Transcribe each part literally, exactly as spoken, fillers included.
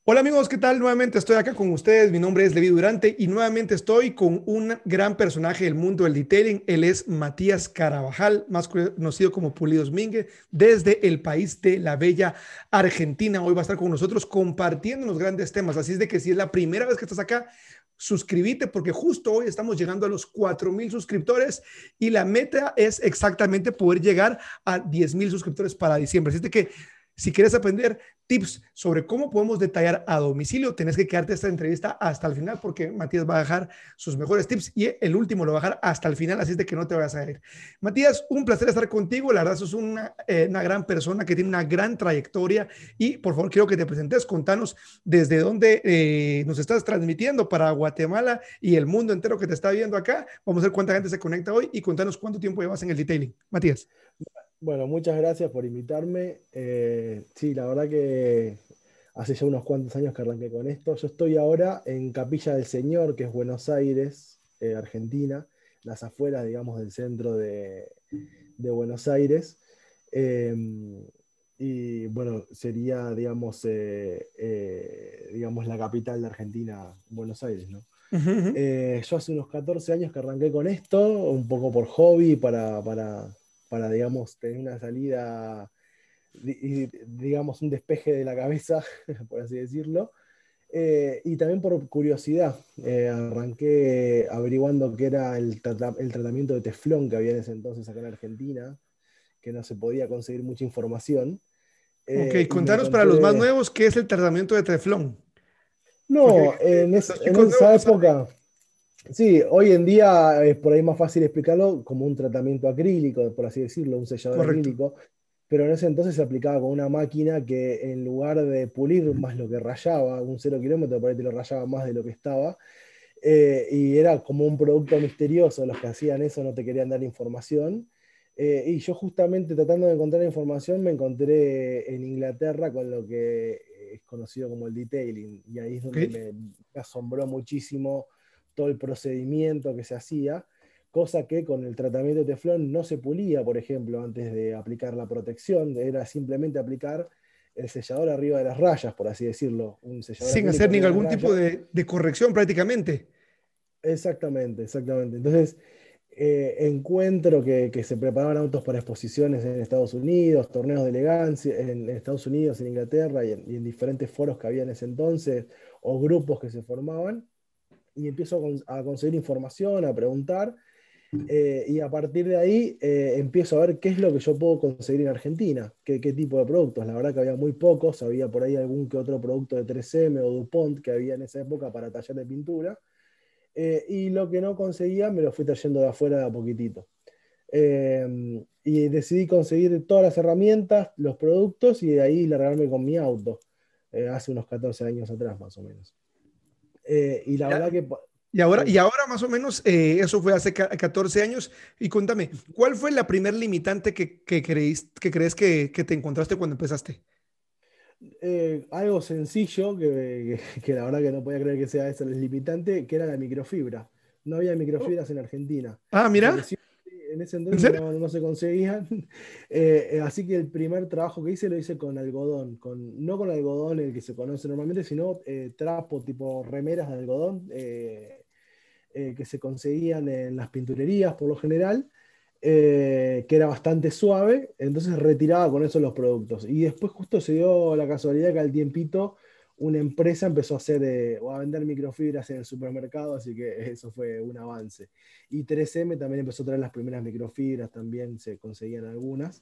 Hola amigos, ¿qué tal? Nuevamente estoy acá con ustedes. Mi nombre es Levi Durante y nuevamente estoy con un gran personaje del mundo del detailing. Él es Matías Carabajal, más conocido como Pulidos Mingue, desde el país de la bella Argentina. Hoy va a estar con nosotros compartiendo los grandes temas. Así es de que si es la primera vez que estás acá, suscríbete porque justo hoy estamos llegando a los cuatro mil suscriptores y la meta es exactamente poder llegar a diez mil suscriptores para diciembre. Así es de que si quieres aprender tips sobre cómo podemos detallar a domicilio, tenés que quedarte esta entrevista hasta el final porque Matías va a dejar sus mejores tips y el último lo va a dejar hasta el final, así es de que no te vayas a ir. Matías, un placer estar contigo. La verdad, sos una, eh, una gran persona que tiene una gran trayectoria y por favor quiero que te presentes, contanos desde dónde eh, nos estás transmitiendo para Guatemala y el mundo entero que te está viendo acá. Vamos a ver cuánta gente se conecta hoy y contanos cuánto tiempo llevas en el detailing. Matías. Bueno, muchas gracias por invitarme. Eh, sí, la verdad que hace ya unos cuantos años que arranqué con esto. Yo estoy ahora en Capilla del Señor, que es Buenos Aires, eh, Argentina, las afueras, digamos, del centro de, de Buenos Aires. Eh, y bueno, sería, digamos, eh, eh, digamos, la capital de Argentina, Buenos Aires, ¿no? Uh -huh. Eh, yo hace unos catorce años que arranqué con esto, un poco por hobby, para, para, para digamos, tener una salida, di- digamos, un despeje de la cabeza, por así decirlo. Eh, y también por curiosidad, eh, arranqué averiguando qué era el, trata- el tratamiento de teflón que había en ese entonces acá en Argentina, que no se podía conseguir mucha información. Ok, Eh, y me contanos para los más encontré, nuevos qué es el tratamiento de teflón, porque hay no, gente, en, es- los en chicos nuevos esa no saben. época. Sí, hoy en día es por ahí más fácil explicarlo como un tratamiento acrílico, por así decirlo, un sellador Correcto. acrílico, pero en ese entonces se aplicaba con una máquina que en lugar de pulir más lo que rayaba, un cero kilómetro por ahí te lo rayaba más de lo que estaba, eh, y era como un producto misterioso, los que hacían eso no te querían dar información, eh, y yo justamente tratando de encontrar información me encontré en Inglaterra con lo que es conocido como el detailing, y ahí es Ok. donde me, me asombró muchísimo todo el procedimiento que se hacía, cosa que con el tratamiento de teflón no se pulía, por ejemplo, antes de aplicar la protección, era simplemente aplicar el sellador arriba de las rayas, por así decirlo, un sellador Sin acrílico hacer arriba de las ningún tipo rayas. de, de corrección prácticamente. Exactamente, exactamente. Entonces, eh, encuentro que, que se preparaban autos para exposiciones en Estados Unidos, torneos de elegancia en, en Estados Unidos, en Inglaterra y en, y en diferentes foros que había en ese entonces, o grupos que se formaban, y empiezo a, con- a conseguir información, a preguntar, eh, y a partir de ahí eh, empiezo a ver qué es lo que yo puedo conseguir en Argentina, qué, qué tipo de productos. La verdad que había muy pocos, había por ahí algún que otro producto de tres eme o DuPont que había en esa época para taller de pintura, eh, y lo que no conseguía me lo fui trayendo de afuera de a poquitito. Eh, y decidí conseguir todas las herramientas, los productos y de ahí largarme con mi auto, eh, hace unos catorce años atrás más o menos. Eh, y la Ya. verdad que, Y ahora, y sí, ahora más o menos, eh, eso fue hace ca- catorce años. Y contame, ¿cuál fue la primer limitante que, que, creís, que crees que, que te encontraste cuando empezaste? eh, algo sencillo, que, que, que la verdad que no podía creer que sea eso el limitante, que era la microfibra. No había Oh. microfibras en Argentina. Ah, O sea que mira, sí, en ese ¿en entonces serio? no, no se conseguían. Eh, eh, así que el primer trabajo que hice lo hice con algodón, con, no con algodón el que se conoce normalmente, sino eh, trapo tipo remeras de algodón, eh, eh, que se conseguían en las pinturerías por lo general, eh, que era bastante suave, entonces retiraba con eso los productos. Y después justo se dio la casualidad que al tiempito una empresa empezó a hacer eh, o a vender microfibras en el supermercado, así que eso fue un avance. Y tres eme también empezó a traer las primeras microfibras, también se conseguían algunas.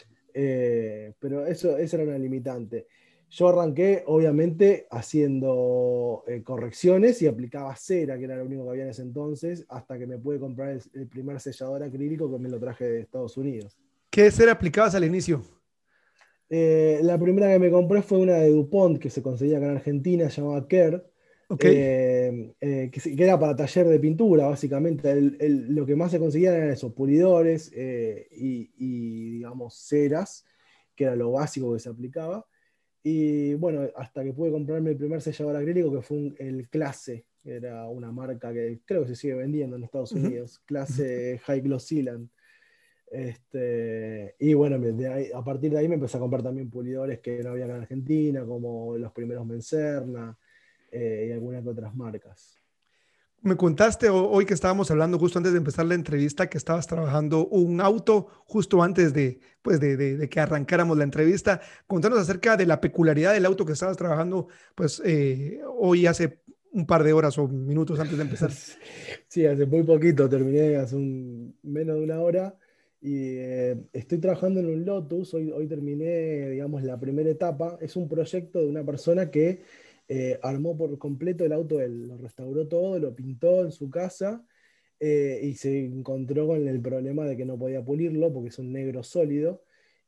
Eh, pero eso, eso era una limitante. Yo arranqué, obviamente, haciendo eh, correcciones y aplicaba cera, que era lo único que había en ese entonces, hasta que me pude comprar el, el primer sellador acrílico que me lo traje de Estados Unidos. ¿Qué ser aplicabas al inicio? Eh, la primera que me compré fue una de DuPont que se conseguía acá en Argentina, llamada Kerr, Ok, eh, eh, que, se- que era para taller de pintura, básicamente. El- el- lo que más se conseguían eran esos pulidores eh, y, y, digamos, ceras, que era lo básico que se aplicaba. Y bueno, hasta que pude comprarme el primer sellador acrílico, que fue un- el Clase, que era una marca que creo que se sigue vendiendo en Estados ujú, Unidos, ujú. Clase High Gloss Sealant. Este, y bueno, de ahí- a partir de ahí me empecé a comprar también pulidores que no había acá en Argentina, como los primeros Menserna, eh, y algunas otras marcas. Me contaste ho- hoy que estábamos hablando justo antes de empezar la entrevista que estabas trabajando un auto justo antes de, pues de, de- de que arrancáramos la entrevista. Contanos acerca de la peculiaridad del auto que estabas trabajando pues eh, hoy hace un par de horas o minutos antes de empezar. Sí, hace muy poquito, terminé hace un, menos de una hora y eh, estoy trabajando en un Lotus. Hoy, hoy terminé, digamos, la primera etapa. Es un proyecto de una persona que eh, armó por completo el auto, él lo restauró todo, lo pintó en su casa, eh, y se encontró con el problema de que no podía pulirlo porque es un negro sólido.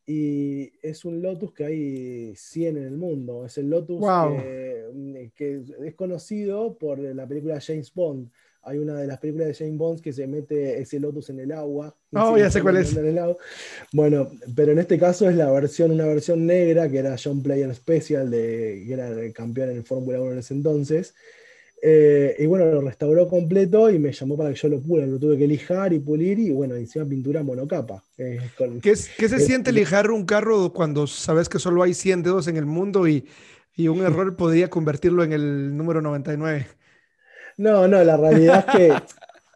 Y es un Lotus que hay cien en el mundo. Es el Lotus Wow. que, mm, que es conocido por la película James Bond. Hay una de las películas de James Bond que se mete ese Lotus en el agua y Oh, se ya sé sale cuál es. andando en el agua. Bueno, pero en este caso es la versión, una versión negra que era John Player Special, de, que era el campeón en el Fórmula uno en ese entonces. Eh, y bueno, lo restauró completo y me llamó para que yo lo pule. Lo tuve que lijar y pulir y bueno, encima pintura monocapa. Eh, con, ¿Qué, es- qué se es- siente lijar un carro cuando sabes que solo hay cien dedos en el mundo y, y un error podría convertirlo en el número noventa y nueve? no, no, la realidad es que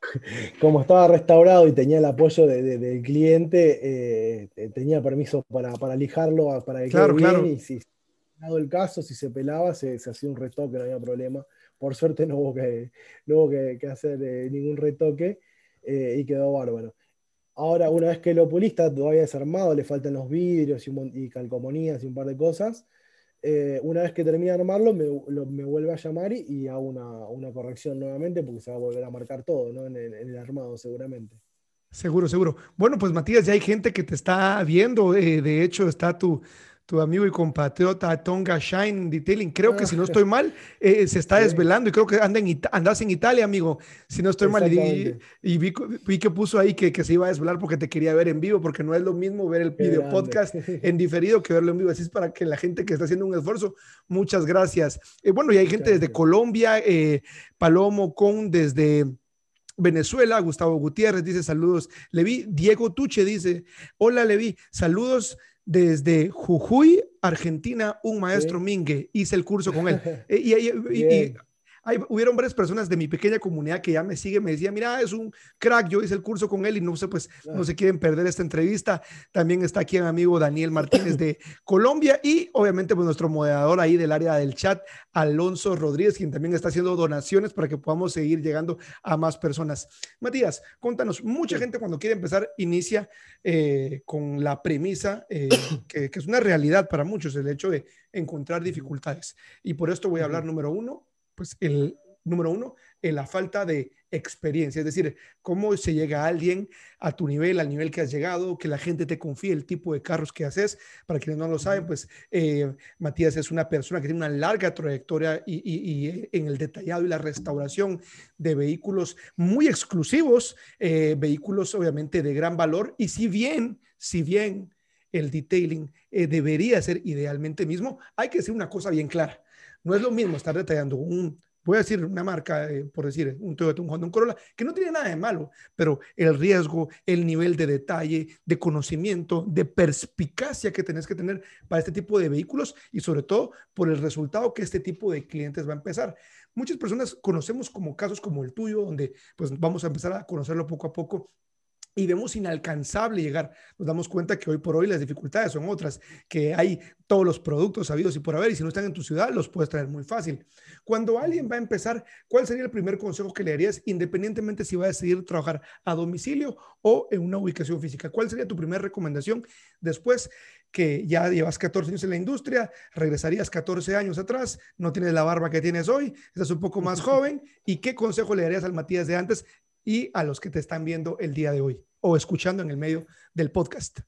como estaba restaurado y tenía el apoyo de- de- del cliente, eh, eh, tenía permiso para, para lijarlo, a- para que quede Claro, bien, claro. y si dado el caso, si se pelaba, se, se hacía un retoque, no había problema. Por suerte no hubo que, no hubo que, que hacer eh, ningún retoque, eh, y quedó bárbaro. Ahora, una vez que lo puliste, está todavía desarmado, le faltan los vidrios y, un mon- y calcomanías y un par de cosas. Eh, una vez que termine de armarlo, me, lo- me vuelve a llamar y, y hago una, una corrección nuevamente porque se va a volver a marcar todo, ¿no? En el, en el armado, seguramente. Seguro, seguro. Bueno, pues Matías, ya hay gente que te está viendo. Eh, de hecho, está tu, tu amigo y compatriota Tonga Shine Detailing. Creo que Ah, si no estoy mal, eh, se está sí, desvelando y creo que anda en Ita- andas en Italia, amigo. Si no estoy mal, y, exactamente. y vi, vi que puso ahí que, que se iba a desvelar porque te quería ver en vivo, porque no es lo mismo ver el Qué video grande. podcast en diferido que verlo en vivo. Así es para que la gente que está haciendo un esfuerzo, muchas gracias. Eh, bueno, y hay gente Muchas desde gracias. Colombia, eh, Palomo Con desde Venezuela, Gustavo Gutiérrez dice saludos. Levi, Diego Tuche dice, hola Levi, saludos desde Jujuy, Argentina, un maestro Sí. Mingue, hice el curso con él. Eh, y, y- y- y Bien. hay- hubieron varias personas de mi pequeña comunidad que ya me siguen, me decían, mira, es un crack, yo hice el curso con él y no sé, pues no Ah, se quieren perder esta entrevista. También está aquí mi amigo Daniel Martínez de Colombia y obviamente pues nuestro moderador ahí del área del chat, Alonso Rodríguez, quien también está haciendo donaciones para que podamos seguir llegando a más personas. Matías, contanos, mucha sí. gente cuando quiere empezar inicia eh, con la premisa eh, que, que, es una realidad para muchos, el hecho de encontrar Ujú, dificultades. Y por esto voy a hablar ujú, número uno, pues el número uno, en la falta de experiencia, es decir, cómo se llega a alguien a tu nivel, al nivel que has llegado, que la gente te confíe el tipo de carros que haces. Para quienes no lo saben, ujú. pues eh, Matías es una persona que tiene una larga trayectoria y, y, y en el detallado y la restauración de vehículos muy exclusivos, eh, vehículos obviamente de gran valor. Y si bien, si bien el detailing eh, debería ser idealmente mismo, hay que decir una cosa bien clara. No es lo mismo estar detallando un, voy a decir una marca, eh, por decir, un Toyota, un Honda, un Corolla, que no tiene nada de malo, pero el riesgo, el nivel de detalle, de conocimiento, de perspicacia que tenés que tener para este tipo de vehículos y sobre todo por el resultado que este tipo de clientes va a empezar. Muchas personas conocemos como casos como el tuyo, donde pues vamos a empezar a conocerlo poco a poco y vemos inalcanzable llegar. Nos damos cuenta que hoy por hoy las dificultades son otras, que hay todos los productos sabidos y por haber, y si no están en tu ciudad, los puedes traer muy fácil. Cuando alguien va a empezar, ¿cuál sería el primer consejo que le darías, independientemente si va a decidir trabajar a domicilio o en una ubicación física? ¿Cuál sería tu primera recomendación después que ya llevas catorce años en la industria, regresarías catorce años atrás, no tienes la barba que tienes hoy, estás un poco más joven? ¿Y qué consejo le darías al Matías de antes y a los que te están viendo el día de hoy o escuchando en el medio del podcast?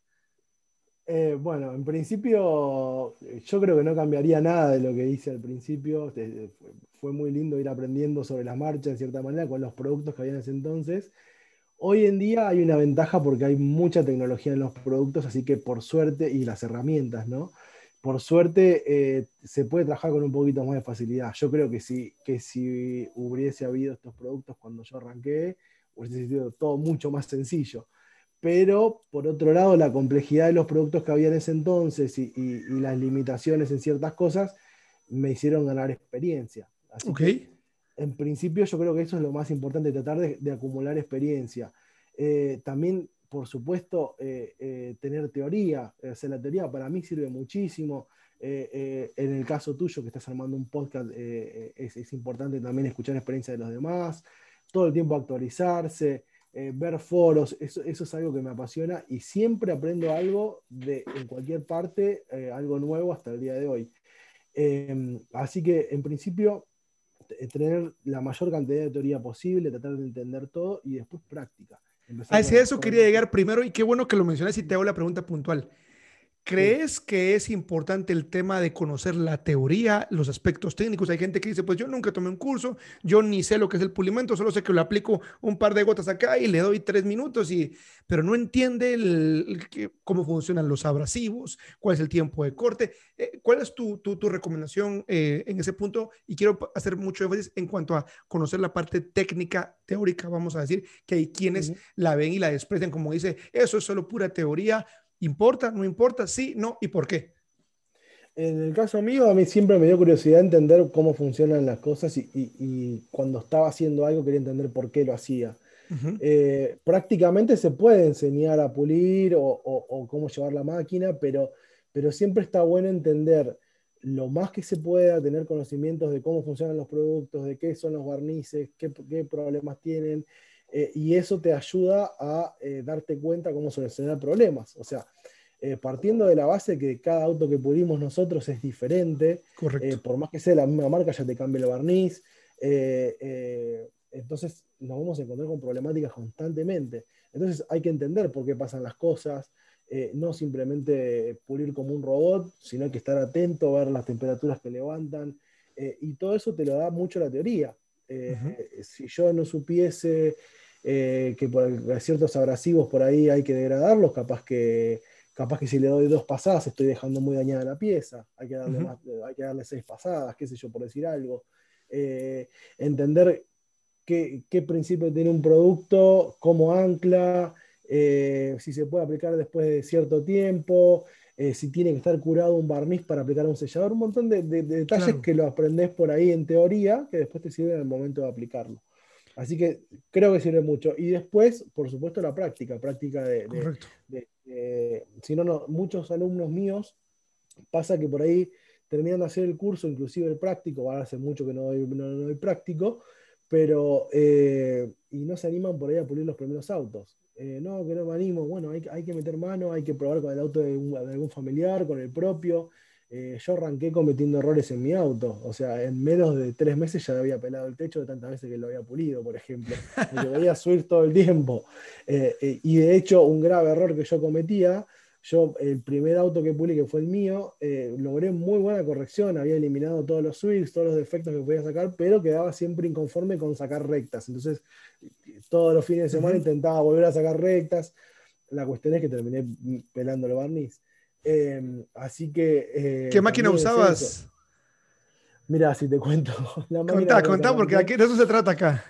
Eh, bueno, en principio yo creo que no cambiaría nada de lo que hice al principio. Este, Fue fue muy lindo ir aprendiendo sobre las marchas, de cierta manera, con los productos que había en ese entonces. Hoy en día hay una ventaja porque hay mucha tecnología en los productos, así que por suerte, y las herramientas, ¿no? Por suerte, eh, se puede trabajar con un poquito más de facilidad. Yo creo que si, que si hubiese habido estos productos cuando yo arranqué, hubiese sido todo mucho más sencillo. pero por otro lado la complejidad de los productos que había en ese entonces y, y- y las limitaciones en ciertas cosas me hicieron ganar experiencia. Así Ok. que en principio yo creo que eso es lo más importante, tratar de, de acumular experiencia. Eh, también, por supuesto, eh, eh, tener teoría. O sea, la teoría para mí sirve muchísimo. Eh, eh, en el caso tuyo, que estás armando un podcast, eh, eh, es, es importante también escuchar experiencia de los demás, todo el tiempo actualizarse, eh, ver foros, eso, eso es algo que me apasiona y siempre aprendo algo de, en cualquier parte, eh, algo nuevo hasta el día de hoy. Eh, así que en principio tener la mayor cantidad de teoría posible, tratar de entender todo y después práctica. Empezar con Hacia las eso quería fórmulas. llegar primero y qué bueno que lo mencionas y te hago la pregunta puntual. Sí. ¿Crees que es importante el tema de conocer la teoría, los aspectos técnicos? Hay gente que dice, pues yo nunca tomé un curso, yo ni sé lo que es el pulimento, solo sé que lo aplico un par de gotas acá y le doy tres minutos, y, pero no entiende el, el que- cómo funcionan los abrasivos, cuál es el tiempo de corte. Eh, ¿cuál es tu, tu, tu recomendación eh, en ese punto? Y quiero hacer mucho énfasis en cuanto a conocer la parte técnica, teórica, vamos a decir, que hay quienes Ujú. la ven y la desprecian como dice, eso es solo pura teoría. ¿Importa? ¿No importa? Sí, no, ¿y por qué? En el caso mío, a mí siempre me dio curiosidad entender cómo funcionan las cosas y, y- y cuando estaba haciendo algo quería entender por qué lo hacía. Ujú. Eh, prácticamente se puede enseñar a pulir o, o- o cómo llevar la máquina, pero, pero siempre está bueno entender lo más que se pueda, tener conocimientos de cómo funcionan los productos, de qué son los barnices, qué, qué problemas tienen, eh, y eso te ayuda a eh, darte cuenta cómo solucionar problemas. O sea, eh, partiendo de la base que cada auto que pulimos nosotros es diferente, eh, Correcto. por más que sea la misma marca, ya te cambia el barniz. eh, eh, entonces nos vamos a encontrar con problemáticas constantemente. Entonces hay que entender por qué pasan las cosas, eh, no simplemente pulir como un robot, sino hay que estar atento, ver las temperaturas que levantan, eh, y todo eso te lo da mucho la teoría. Ujú. Eh, si yo no supiese eh, que por ciertos abrasivos por ahí hay que degradarlos, capaz que, capaz que si le doy dos pasadas estoy dejando muy dañada la pieza, hay que darle, Ujú. más, hay que darle seis pasadas, qué sé yo, por decir algo. Eh, entender qué, qué principio tiene un producto, cómo ancla, eh, si se puede aplicar después de cierto tiempo, eh, si tiene que estar curado un barniz para aplicar un sellador, un montón de, de- de detalles Claro, que lo aprendes por ahí en teoría, que después te sirven en el momento de aplicarlo. Así que creo que sirve mucho. Y después, por supuesto, la práctica, práctica de, de- correcto. de- de- si no, no, muchos alumnos míos pasa que por ahí terminan de hacer el curso, inclusive el práctico, ahora hace mucho que no doy, no, no doy práctico, pero eh, y no se animan por ahí a pulir los primeros autos. Eh, no, que no me animo, bueno, hay, hay que meter mano, hay que probar con el auto de, un- de algún familiar, con el propio. Eh, yo arranqué cometiendo errores en mi auto, o sea, en menos de tres meses ya había pelado el techo de tantas veces que lo había pulido, por ejemplo, porque veía subir todo el tiempo. Eh, eh, y de hecho, un grave error que yo cometía, yo, el primer auto que pulí, que fue el mío, eh, logré muy buena corrección, había eliminado todos los swings, todos los defectos que podía sacar, pero quedaba siempre inconforme con sacar rectas. Entonces, todos los fines de semana Ujú. intentaba volver a sacar rectas. La cuestión es que terminé pelando el barniz. Eh, así que ¿Qué eh, máquina también es eso. usabas? Mira, si te cuento, la máquina Contá, con la que contá, porque arranqué. aquí de eso se trata acá.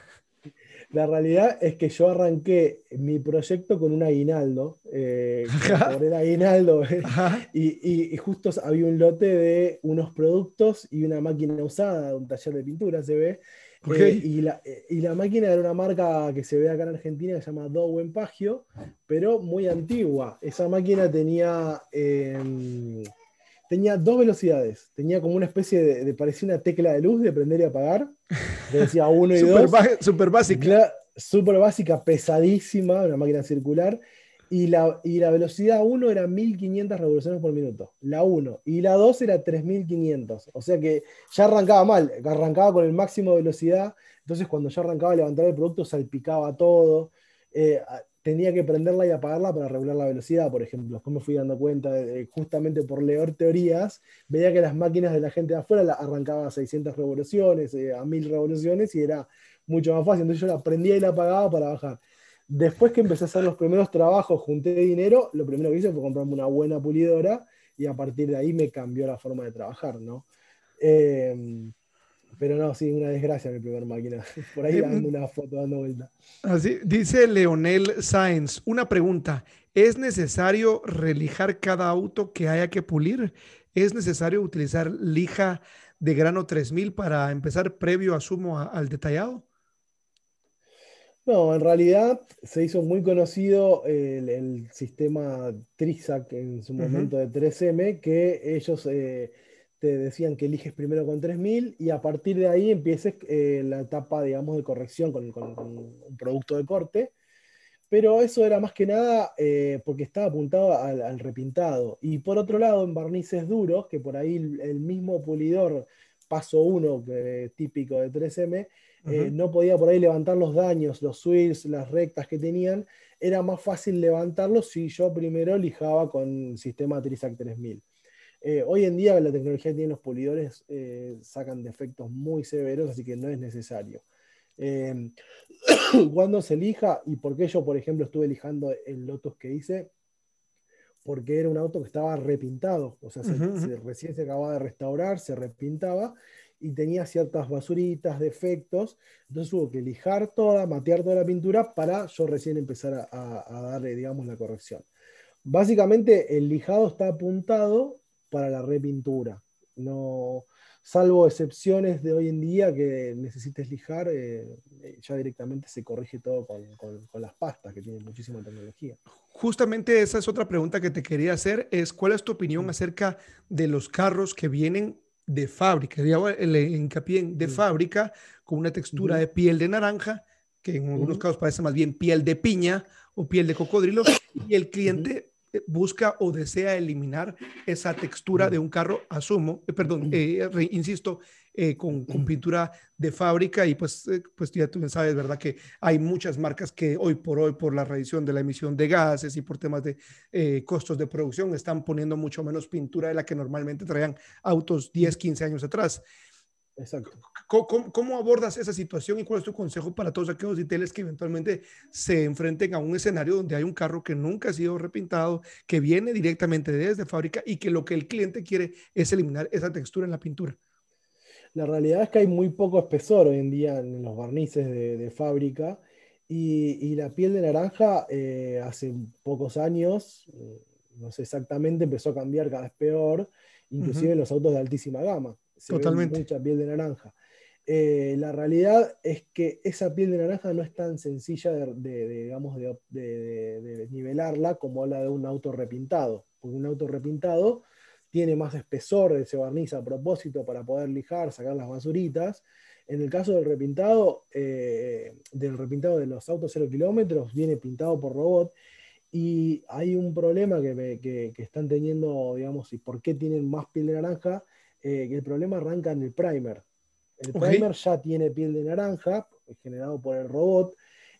La realidad es que yo arranqué mi proyecto con un aguinaldo, eh, co- Ajá, cobré el aguinaldo ajá, y, y- y justo había un lote de unos productos y una máquina usada de un taller de pintura, se ve, ok. eh, y, la, eh, y la máquina era una marca que se ve acá en Argentina que se llama Dow Pagio, pero muy antigua. Esa máquina tenía, em, tenía dos velocidades, tenía como una especie de, de parecía una tecla de luz de prender y apagar, que decía uno y Súper dos. ba- súper básica. Cla- Súper básica, pesadísima, una máquina circular, y la, y la velocidad uno era mil quinientas revoluciones por minuto, la uno, y la dos era tres mil quinientos, o sea que ya arrancaba mal, arrancaba con el máximo de velocidad, entonces cuando yo arrancaba a levantar el producto salpicaba todo, eh, a- tenía que prenderla y apagarla para regular la velocidad, por ejemplo. Después me fui dando cuenta, de, de- justamente por leer teorías, veía que las máquinas de la gente de afuera la arrancaban a seiscientas revoluciones, eh, a mil revoluciones, y era mucho más fácil. Entonces yo la prendía y la apagaba para bajar. Después que empecé a hacer los primeros trabajos, junté dinero, lo primero que hice fue comprarme una buena pulidora y a partir de ahí me cambió la forma de trabajar, ¿no? Eh, Pero no, sí, una desgracia mi primer máquina. Por ahí Eh, dando una foto dando vuelta. Así, dice Leonel Sáenz, una pregunta, ¿es necesario relijar cada auto que haya que pulir? ¿Es necesario utilizar lija de grano tres mil para empezar previo, asumo, a- al detallado? No, en realidad se hizo muy conocido el, el sistema Trizac en su Ujú, momento de tres eme, que ellos eh, te decían que eliges primero con tres mil y a partir de ahí empieces eh, la etapa, digamos, de corrección con, con- con un producto de corte. Pero eso era más que nada eh, porque estaba apuntado al, al repintado. Y por otro lado, en barnices duros, que por ahí el, el mismo pulidor paso uno, que, típico de tres eme, eh, ujú. no podía por ahí levantar los daños, los swirls, las rectas que tenían. Era más fácil levantarlos si yo primero lijaba con sistema Trizac tres mil. Eh, hoy en día la tecnología que tienen los pulidores eh, sacan defectos muy severos, así que no es necesario. Eh, cuando se elija y por qué yo, por ejemplo, estuve lijando el Lotus que hice, porque era un auto que estaba repintado, o sea, se, Ujú, ujú. se- recién se acababa de restaurar, se repintaba y tenía ciertas basuritas, defectos, entonces hubo que lijar toda, matear toda la pintura para yo recién empezar a, a- a darle, digamos, la corrección. Básicamente el lijado está apuntado para la repintura, no, salvo excepciones de hoy en día que necesites lijar, eh, eh, ya directamente se corrige todo con, con- con las pastas que tienen muchísima tecnología. Justamente esa es otra pregunta que te quería hacer, es ¿cuál es tu opinión Mm, acerca de los carros que vienen de fábrica? Digamos, el hincapié en de mm, fábrica con una textura ujú, de piel de naranja, que en algunos ujú, casos parece más bien piel de piña o piel de cocodrilo, y el ujú, cliente eh, busca o desea eliminar esa textura ujú. de un carro, asumo, eh, perdón, eh, re- insisto, eh, con, con pintura de fábrica y pues, eh, pues ya tú sabes, ¿verdad? Que hay muchas marcas que hoy por hoy, por la reducción de la emisión de gases y por temas de eh, costos de producción, están poniendo mucho menos pintura de la que normalmente traían autos diez, quince años atrás. Exacto. ¿Cómo, cómo, cómo abordas esa situación y cuál es tu consejo para todos aquellos detalles que eventualmente se enfrenten a un escenario donde hay un carro que nunca ha sido repintado, que viene directamente desde fábrica y que lo que el cliente quiere es eliminar esa textura en la pintura? La realidad es que hay muy poco espesor hoy en día en los barnices de, de fábrica y, y la piel de naranja eh, hace pocos años, eh, no sé exactamente, empezó a cambiar cada vez peor, Uh -huh, inclusive en los autos de altísima gama, se ve totalmente. mucha piel de naranja. Eh, la realidad es que esa piel de naranja no es tan sencilla de, de- de, digamos, de, de- de- de nivelarla como la de un auto repintado, porque un auto repintado tiene más espesor, se barniza a propósito para poder lijar, sacar las basuritas. En el caso del repintado, eh, del repintado de los autos cero kilómetros, viene pintado por robot y hay un problema que, me- que- que están teniendo, digamos, y por qué tienen más piel de naranja, eh, que el problema arranca en el primer. El Ok. primer ya tiene piel de naranja, generado por el robot,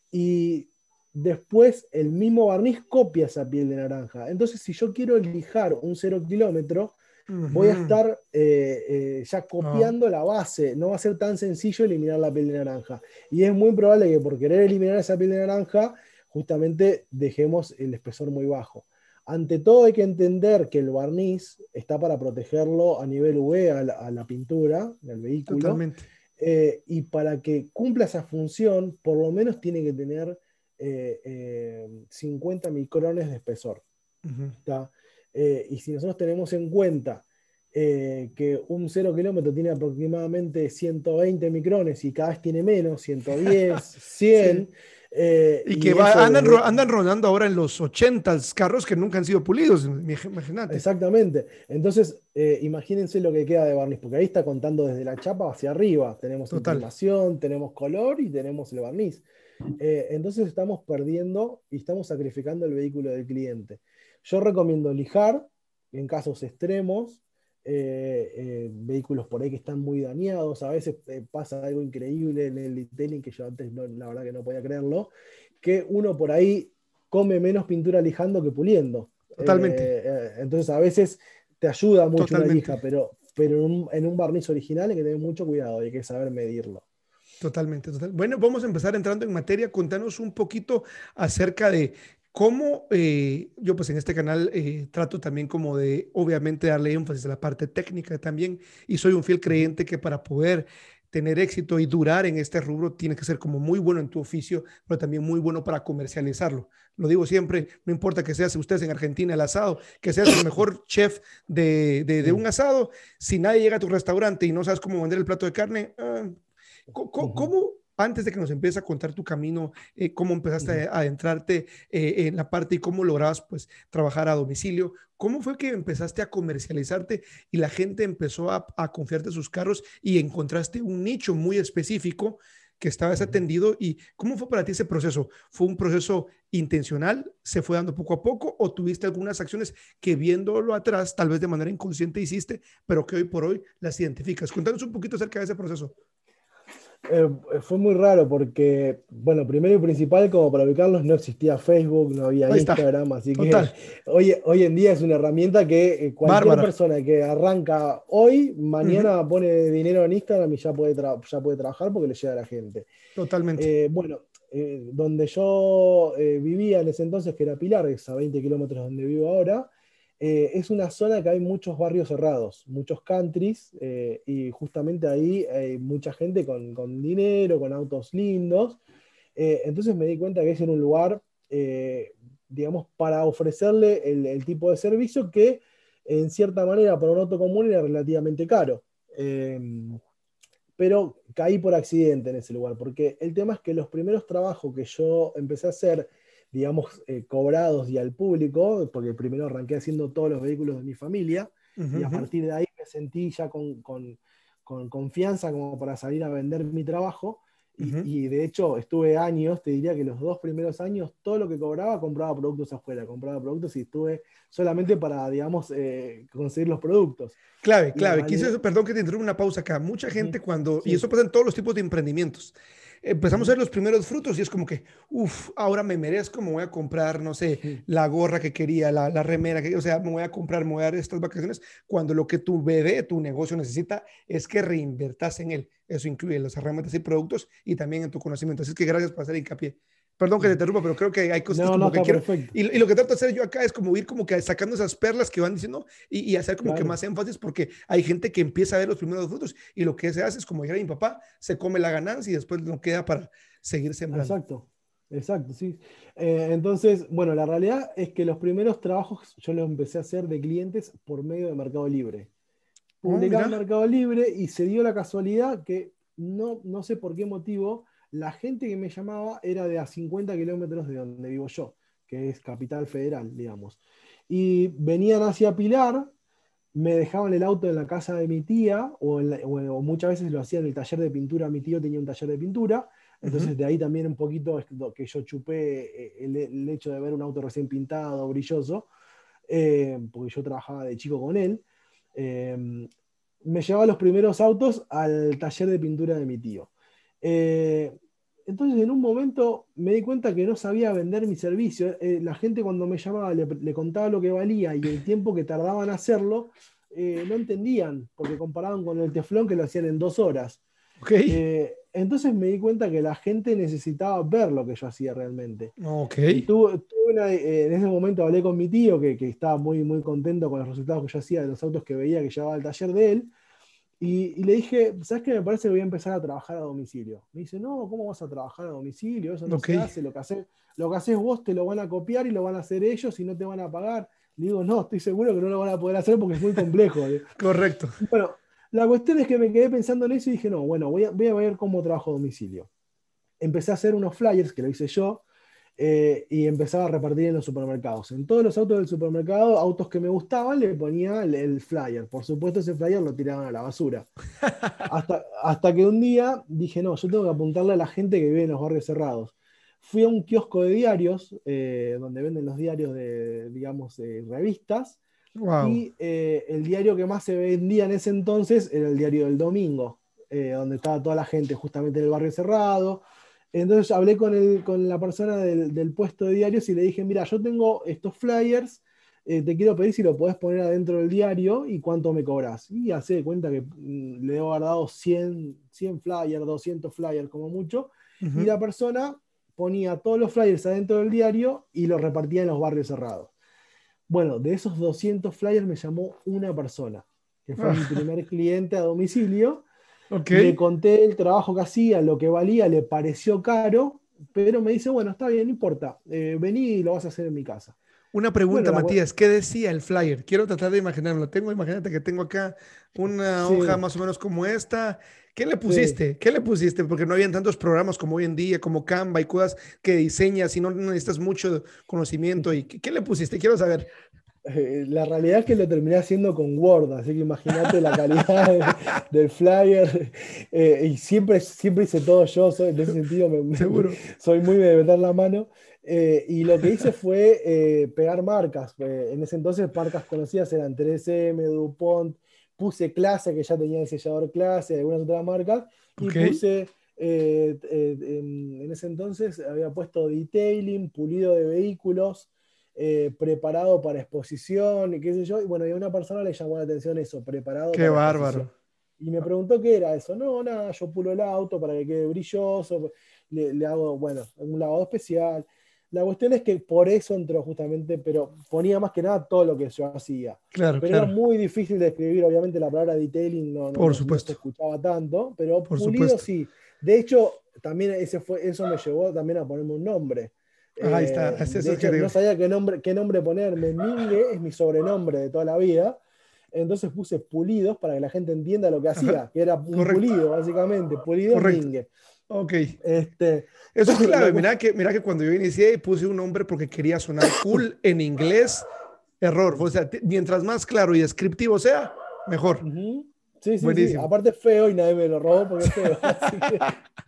y después el mismo barniz copia esa piel de naranja. Entonces, si yo quiero lijar un cero kilómetro, Uh voy a -huh. estar eh, eh, ya Oh, copiando la base. No va a ser tan sencillo eliminar la piel de naranja. Y es muy probable que por querer eliminar esa piel de naranja, justamente dejemos el espesor muy bajo. Ante todo hay que entender que el barniz está para protegerlo a nivel U V a la, a la pintura del vehículo, totalmente. eh, y para que cumpla esa función, por lo menos tiene que tener eh, eh, cincuenta micrones de espesor. Uh -huh. ¿Tá? Eh, y si nosotros tenemos en cuenta eh, que un cero kilómetro tiene aproximadamente ciento veinte micrones y cada vez tiene menos, ciento diez, Sí. cien, eh, Y que y va, eso andan, ro- desde, andan rodando ahora en los ochentas carros que nunca han sido pulidos, imagínate. exactamente. Entonces, eh, imagínense lo que queda de barniz, porque ahí está contando desde la chapa hacia arriba. Tenemos Total. imprimación, tenemos color y tenemos el barniz. Eh, entonces estamos perdiendo y estamos sacrificando el vehículo del cliente. Yo recomiendo lijar en casos extremos, eh, eh, vehículos por ahí que están muy dañados. A veces eh, pasa algo increíble en el detailing que yo antes no, la verdad que no podía creerlo, que uno por ahí come menos pintura lijando que puliendo. Totalmente. Eh, eh, entonces a veces te ayuda mucho una Totalmente. lija, pero, pero en un, en un barniz original hay que tener mucho cuidado, hay que saber medirlo. Totalmente, total. Bueno, vamos a empezar entrando en materia. Contanos un poquito acerca de cómo eh, yo pues en este canal eh, trato también como de obviamente darle énfasis a la parte técnica también y soy un fiel Ujú, creyente que para poder tener éxito y durar en este rubro, tienes que ser como muy bueno en tu oficio, pero también muy bueno para comercializarlo. Lo digo siempre, no importa que seas ustedes en Argentina el asado, que seas el mejor chef de, de, de un Sí. asado, si nadie llega a tu restaurante y no sabes cómo vender el plato de carne, uh, ¿cómo, Ujú, cómo, antes de que nos empieces a contar tu camino, eh, cómo empezaste ujú. a adentrarte eh, en la parte y cómo lograbas pues trabajar a domicilio? ¿Cómo fue que empezaste a comercializarte y la gente empezó a, a confiarte sus carros y encontraste un nicho muy específico que estaba Ujú. desatendido? ¿Y cómo fue para ti ese proceso? ¿Fue un proceso intencional? ¿Se fue dando poco a poco? ¿O tuviste algunas acciones que viéndolo atrás, tal vez de manera inconsciente hiciste, pero que hoy por hoy las identificas? Cuéntanos un poquito acerca de ese proceso. Eh, fue muy raro porque, bueno, primero y principal, como para ubicarlos, no existía Facebook, no había Ahí está. Instagram, así que Total. hoy, hoy en día es una herramienta que eh, cualquier Bárbara. persona que arranca hoy, Uh -huh. mañana pone dinero en Instagram y ya puede, tra- ya puede trabajar porque le llega a la gente. Totalmente. Eh, bueno, eh, donde yo eh, vivía en ese entonces, que era Pilar, es a veinte kilómetros donde vivo ahora, eh, es una zona que hay muchos barrios cerrados, muchos countries, eh, y justamente ahí hay mucha gente con, con dinero, con autos lindos. Eh, entonces me di cuenta que es en un lugar, eh, digamos, para ofrecerle el, el tipo de servicio que en cierta manera para un auto común era relativamente caro. Eh, pero caí por accidente en ese lugar, porque el tema es que los primeros trabajos que yo empecé a hacer, digamos, eh, cobrados y al público, porque primero arranqué haciendo todos los vehículos de mi familia, Uh y a -huh. partir de ahí me sentí ya con, con, con confianza como para salir a vender mi trabajo, Uh y, -huh. y, de hecho estuve años, te diría que los dos primeros años, todo lo que cobraba, compraba productos afuera, compraba productos y estuve solamente para, digamos, eh, conseguir los productos. Clave, Y en clave. Quise, realidad, perdón que te interrumpa una pausa acá. Mucha uh -huh, gente cuando, y sí. eso pasa en todos los tipos de emprendimientos, Uh empezamos a -huh. ver los primeros frutos y es como que, uff, ahora me merezco, me voy a comprar, no sé, Sí, la gorra que quería, la, la remera, que, o sea, me voy a comprar, me voy a dar estas vacaciones, cuando lo que tu bebé, tu negocio necesita es que reinvertas en él. Eso incluye las herramientas y productos y también en tu conocimiento. Así que gracias por hacer hincapié. Perdón que te interrumpa, pero creo que hay cositas no, no, como que está quiero, perfecto. y, y lo que trato de hacer yo acá es como ir como que sacando esas perlas que van diciendo y, y hacer como que Claro, más énfasis porque hay gente que empieza a ver los primeros frutos y lo que se hace es como dijera mi papá, se come la ganancia y después no queda para seguir sembrando. exacto, exacto, sí. Eh, entonces, bueno, la realidad es que los primeros trabajos yo los empecé a hacer de clientes por medio de Mercado Libre. Oh, Publicaba en mira. Mercado Libre y se dio la casualidad que no, no sé por qué motivo, la gente que me llamaba era de a cincuenta kilómetros de donde vivo yo, que es Capital Federal, digamos. Y venían hacia Pilar, me dejaban el auto en la casa de mi tía, o, en la- o- o muchas veces lo hacía en el taller de pintura, mi tío tenía un taller de pintura, Uh -huh. entonces de ahí también un poquito es lo que yo chupé eh, el, el hecho de ver un auto recién pintado, brilloso, eh, porque yo trabajaba de chico con él. Eh, Me llevaba los primeros autos al taller de pintura de mi tío. Eh, entonces, en un momento me di cuenta que no sabía vender mi servicio. Eh, la gente cuando me llamaba le, le contaba lo que valía y el tiempo que tardaba en hacerlo, eh, no entendían, porque comparaban con el teflón que lo hacían en dos horas. Ok. Eh, entonces me di cuenta que la gente necesitaba ver lo que yo hacía realmente. Ok. Y tuve, tuve una- eh, en ese momento hablé con mi tío, que, que estaba muy, muy contento con los resultados que yo hacía de los autos que veía que llevaba al taller de él. Y, y le dije, ¿sabes qué? Me parece que voy a empezar a trabajar a domicilio. Me dice, no, ¿cómo vas a trabajar a domicilio? Eso no Ok. se hace, lo que haces, lo que haces vos te lo van a copiar y lo van a hacer ellos y no te van a pagar. Le digo, no, estoy seguro que no lo van a poder hacer porque es muy complejo. Correcto. Bueno, la cuestión es que me quedé pensando en eso y dije, no, bueno, voy a, voy a ver cómo trabajo a domicilio. Empecé a hacer unos flyers, que lo hice yo, eh, y empezaba a repartir en los supermercados. En todos los autos del supermercado, autos que me gustaban, le ponía el, el flyer. Por supuesto, ese flyer lo tiraban a la basura. Hasta, hasta que un día dije, no, yo tengo que apuntarle a la gente que vive en los barrios cerrados. Fui a un kiosco de diarios, eh, donde venden los diarios de, digamos, de revistas, Wow. y eh, el diario que más se vendía en ese entonces era el diario del domingo, eh, donde estaba toda la gente justamente en el barrio cerrado. Entonces hablé con, el, con la persona del, del puesto de diarios y le dije, mira, yo tengo estos flyers, eh, te quiero pedir si lo podés poner adentro del diario y cuánto me cobras. Y hace de cuenta que mm, le debo haber dado cien, cien flyers, doscientos flyers como mucho, Uh y -huh. la persona ponía todos los flyers adentro del diario y los repartía en los barrios cerrados. Bueno, de esos doscientos flyers me llamó una persona, que fue mi Ah, primer cliente a domicilio. Ok. Le conté el trabajo que hacía, lo que valía, le pareció caro, pero me dice, bueno, está bien, no importa, eh, vení y lo vas a hacer en mi casa. Una Bueno, pregunta, la, Matías, ¿qué decía el flyer? Quiero tratar de imaginarlo. Tengo, imagínate que tengo acá una hoja sí, más o menos como esta. ¿Qué le sí. pusiste? ¿Qué le pusiste? Porque no habían tantos programas como hoy en día, como Canva y cosas que diseñas y no necesitas mucho conocimiento. ¿Y qué, qué le pusiste? Quiero saber. Eh, la realidad es que lo terminé haciendo con Word, así que imagínate la calidad de- del flyer. Eh, y siempre, siempre hice todo yo, soy- en ese sentido me- me- me- Seguro. soy muy de meter la mano. Eh, y lo que hice fue eh, pegar marcas. Eh, en ese entonces marcas conocidas eran tres eme, DuPont, puse Clase, que ya tenía el sellador Clase, algunas otras marcas, y Ok. puse, eh, eh, en, en ese entonces había puesto detailing, pulido de vehículos, eh, preparado para exposición y qué sé yo. Y bueno, y a una persona le llamó la atención eso, preparado Qué para exposición. bárbaro. Y me preguntó qué era eso. No, nada, yo pulo el auto para que quede brilloso, le, le hago, bueno, un lavado especial. La cuestión es que por eso entró justamente, pero ponía más que nada todo lo que yo hacía. Claro, Pero era claro. muy difícil de escribir, obviamente la palabra detailing no, no, Por no, no se supuesto. escuchaba tanto, pero Por pulido supuesto. sí. De hecho, también ese fue, eso me llevó también a ponerme un nombre. Ahí está. Eh, Es de eso que hecho, no digo. sabía qué nombre, qué nombre ponerme. Mingue es mi sobrenombre de toda la vida. Entonces puse Pulidos para que la gente entienda lo que Ajá. hacía, que era un Correcto. pulido, básicamente. Pulidos Correcto. Mingue. Ok. Este, Eso es la clave. cuest- Mira que, mira que cuando yo inicié puse un nombre porque quería sonar cool en inglés. Error. O sea, t- mientras más claro y descriptivo sea, mejor. Ujú. Sí, sí, sí. Buenísimo. Aparte es feo y nadie me lo robó porque es feo. Así que,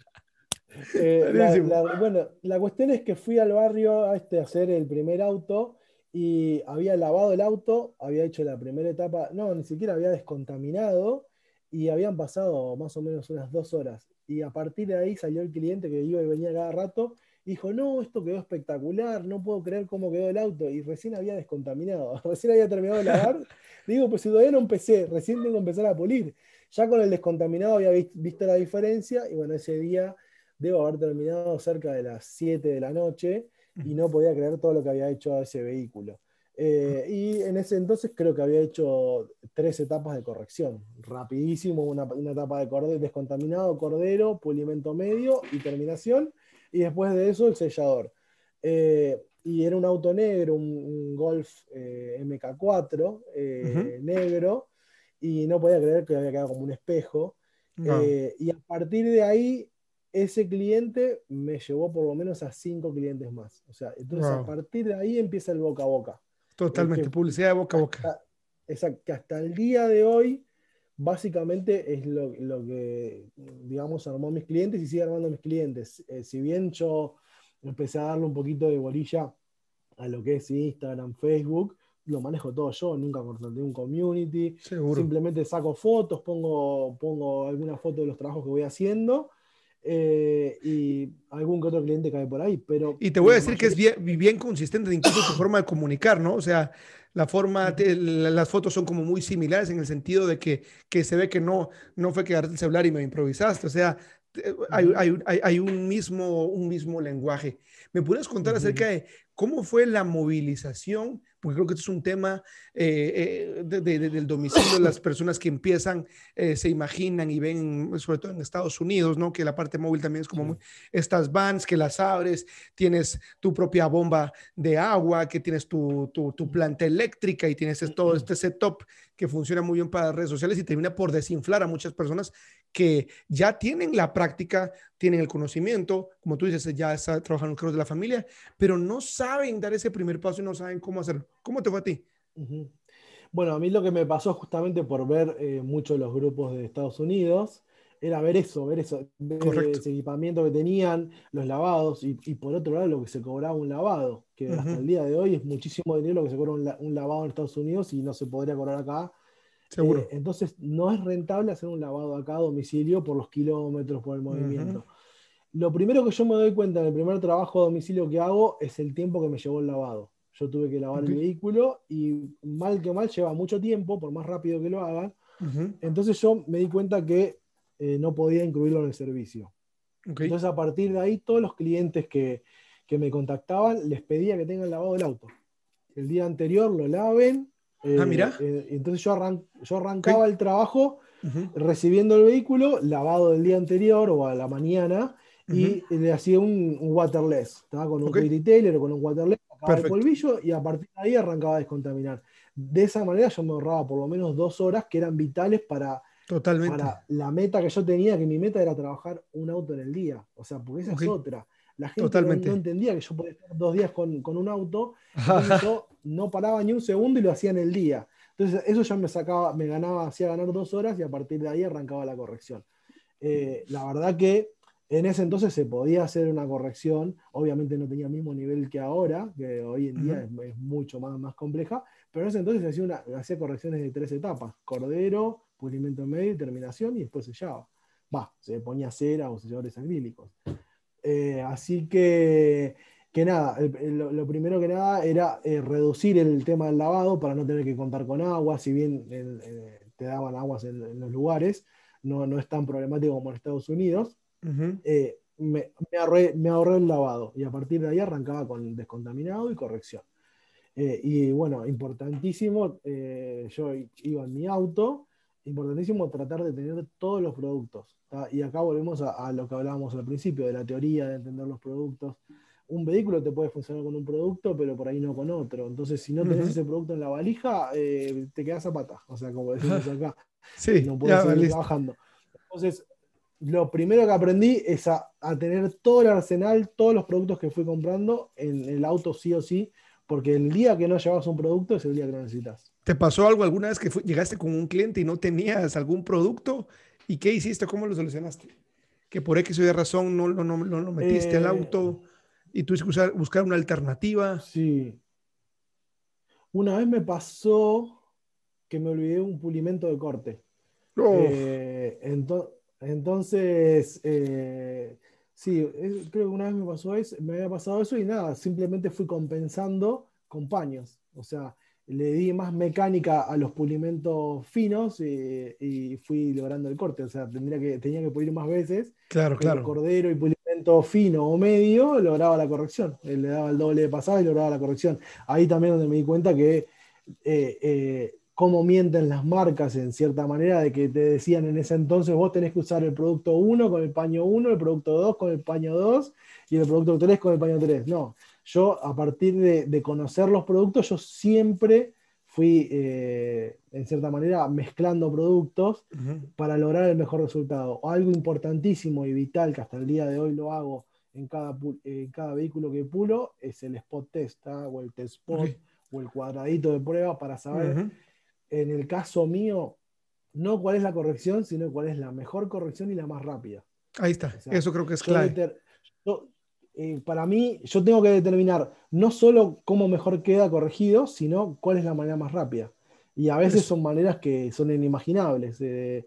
eh, la, Buenísimo. la- bueno, la cuestión es que fui al barrio a, este, a hacer el primer auto y había lavado el auto, había hecho la primera etapa, no, ni siquiera había descontaminado y habían pasado más o menos unas dos horas. Y a partir de ahí salió el cliente que iba y venía cada rato y dijo, no, esto quedó espectacular, no puedo creer cómo quedó el auto. Y recién había descontaminado, recién había terminado de lavar. Digo, pues si todavía no empecé, recién tengo que empezar a pulir. Ya con el descontaminado había vis- visto la diferencia y bueno, ese día debo haber terminado cerca de las siete de la noche y no podía creer todo lo que había hecho a ese vehículo. Eh, y en ese entonces creo que había hecho tres etapas de corrección. Rapidísimo, una, una etapa de cordero, descontaminado, cordero, pulimento medio y terminación. Y después de eso el sellador. Eh, y era un auto negro, un, un Golf eh, M K cuatro Ujú. eh, negro, y no podía creer que había quedado como un espejo. Wow. Eh, y a partir de ahí ese cliente me llevó por lo menos a cinco clientes más. O sea, entonces a Wow. partir de ahí empieza el boca a boca. Eh, Totalmente. que, Publicidad de boca a boca. hasta, exacto, que hasta el día de hoy, básicamente es lo, lo que, digamos, armó mis clientes y sigue armando mis clientes. Eh, si bien yo empecé a darle un poquito de bolilla a lo que es Instagram, Facebook, lo manejo todo yo, nunca contraté un community, Seguro. simplemente saco fotos, pongo, pongo alguna foto de los trabajos que voy haciendo, eh, y algún que otro cliente cae por ahí, pero Y te voy a la decir que es mayoría... bien, bien consistente, incluso tu forma de comunicar, ¿no? O sea, la forma, Ujú, te- la- las fotos son como muy similares en el sentido de que, que se ve que no, no fue quedarte el celular y me improvisaste. O sea, te- hay, ujú, hay, hay, hay un mismo, un mismo lenguaje. ¿Me puedes contar acerca ujú. de cómo fue la movilización? Porque creo que esto es un tema eh, eh, de- de- de- del domicilio, las personas que empiezan, eh, se imaginan y ven, sobre todo en Estados Unidos, ¿no? Que la parte móvil también es como muy, Sí. estas vans que las abres, tienes tu propia bomba de agua, que tienes tu, tu, tu planta eléctrica y tienes todo este setup que funciona muy bien para redes sociales y termina por desinflar a muchas personas que ya tienen la práctica, tienen el conocimiento, como tú dices, ya está trabajando en los cargos de la familia, pero no saben dar ese primer paso y no saben cómo hacerlo. ¿Cómo te fue a ti? Ujú. Bueno, a mí lo que me pasó justamente por ver eh, muchos los grupos de Estados Unidos era ver eso, ver eso, ver Correcto. ese equipamiento que tenían, los lavados y, y por otro lado lo que se cobraba un lavado, que hasta Ujú. el día de hoy es muchísimo dinero lo que se cobra un, la- un lavado en Estados Unidos y no se podría cobrar acá. Eh, Seguro. entonces no es rentable hacer un lavado acá a domicilio por los kilómetros, por el Ujú. movimiento. Lo primero que yo me doy cuenta en el primer trabajo a domicilio que hago es el tiempo que me llevó el lavado. Yo tuve que lavar Ok. el vehículo y mal que mal lleva mucho tiempo, por más rápido que lo hagan. Ujú. Entonces yo me di cuenta que eh, no podía incluirlo en el servicio. Ok. Entonces a partir de ahí todos los clientes que, que me contactaban les pedía que tengan lavado el auto. El día anterior lo laven, Ah, eh, mira. eh, entonces yo, arran- yo Ok. arrancaba el trabajo Ujú, recibiendo el vehículo, lavado del día anterior o a la mañana, ujú. y le hacía un, un waterless, estaba con un Ok, quick detailer o con un waterless, sacaba el perfecto. polvillo y a partir de ahí arrancaba a descontaminar. De esa manera yo me ahorraba por lo menos dos horas que eran vitales para, Totalmente. para la meta que yo tenía, que mi meta era trabajar un auto en el día. O sea, porque esa Ok, es otra. La gente no, no totalmente. entendía que yo podía estar dos días con, con un auto, entonces Ajá. yo no paraba ni un segundo y lo hacía en el día. Entonces eso ya me sacaba, me ganaba, hacía ganar dos horas y a partir de ahí arrancaba la corrección. Eh, la verdad que en ese entonces se podía hacer una corrección, obviamente no tenía el mismo nivel que ahora, que hoy en día Ujú, es, es mucho más, más compleja, pero en ese entonces se hacía, una, hacía correcciones de tres etapas: cordero, pulimento medio y terminación, y después sellaba. Va, se ponía cera o selladores acrílicos. Eh, así que, que nada, el- el- lo, lo primero que nada era eh, reducir el tema del lavado para no tener que contar con agua, si bien el- eh, te daban aguas en, en los lugares, no, no es tan problemático como en Estados Unidos. ujú. eh, me, me ahorré, me ahorré el lavado y a partir de ahí arrancaba con descontaminado y corrección. Eh, y bueno, importantísimo, eh, yo iba en mi auto, importantísimo tratar de tener todos los productos. ¿Tá? Y acá volvemos a, a lo que hablábamos al principio, de la teoría de entender los productos. Un vehículo te puede funcionar con un producto, pero por ahí no con otro. Entonces, si no tenés Ujú. ese producto en la valija, eh, te quedas a pata. O sea, como decimos Ajá. acá, Sí, no puedes ya, seguir listo. trabajando. Entonces, lo primero que aprendí es a, a tener todo el arsenal, todos los productos que fui comprando en el auto sí o sí, porque el día que no llevas un producto es el día que lo necesitas. ¿Te pasó algo alguna vez que fu- llegaste con un cliente y no tenías algún producto? ¿Y qué hiciste? ¿Cómo lo solucionaste? Que por X o Y razón no, no, no, no lo metiste al Eh, auto y tuviste que usar- buscar una alternativa. sí, una vez me pasó que me olvidé un pulimento de corte. Oh, Eh, ento- entonces, eh, sí, eh, creo que una vez me pasó eso, me había pasado eso y nada, simplemente fui compensando con paños. O sea, le di más mecánica a los pulimentos finos y, y fui logrando el corte. O sea, tendría que, tenía que pulir más veces, claro, pero claro. cordero y pulimento fino o medio lograba la corrección. Eh, Le daba el doble de pasada y lograba la corrección. Ahí también donde me di cuenta que eh, eh, cómo mienten las marcas en cierta manera, de que te decían en ese entonces vos tenés que usar el producto uno con el paño uno, el producto dos con el paño dos y el producto tres con el paño tres. No, yo a partir de, de conocer los productos, yo siempre fui, eh, en cierta manera, mezclando productos Ujú. para lograr el mejor resultado. Algo importantísimo y vital que hasta el día de hoy lo hago en cada, en cada vehículo que pulo es el spot test, ¿tá? O el test Ok. spot o el cuadradito de prueba para saber, Ujú. en el caso mío, no cuál es la corrección, sino cuál es la mejor corrección y la más rápida. Ahí O está. sea, Eso creo que es yo, clave. deter, yo eh, para mí, yo tengo que determinar no solo cómo mejor queda corregido, sino cuál es la manera más rápida. Y a veces Eso. son maneras que son inimaginables. Eh,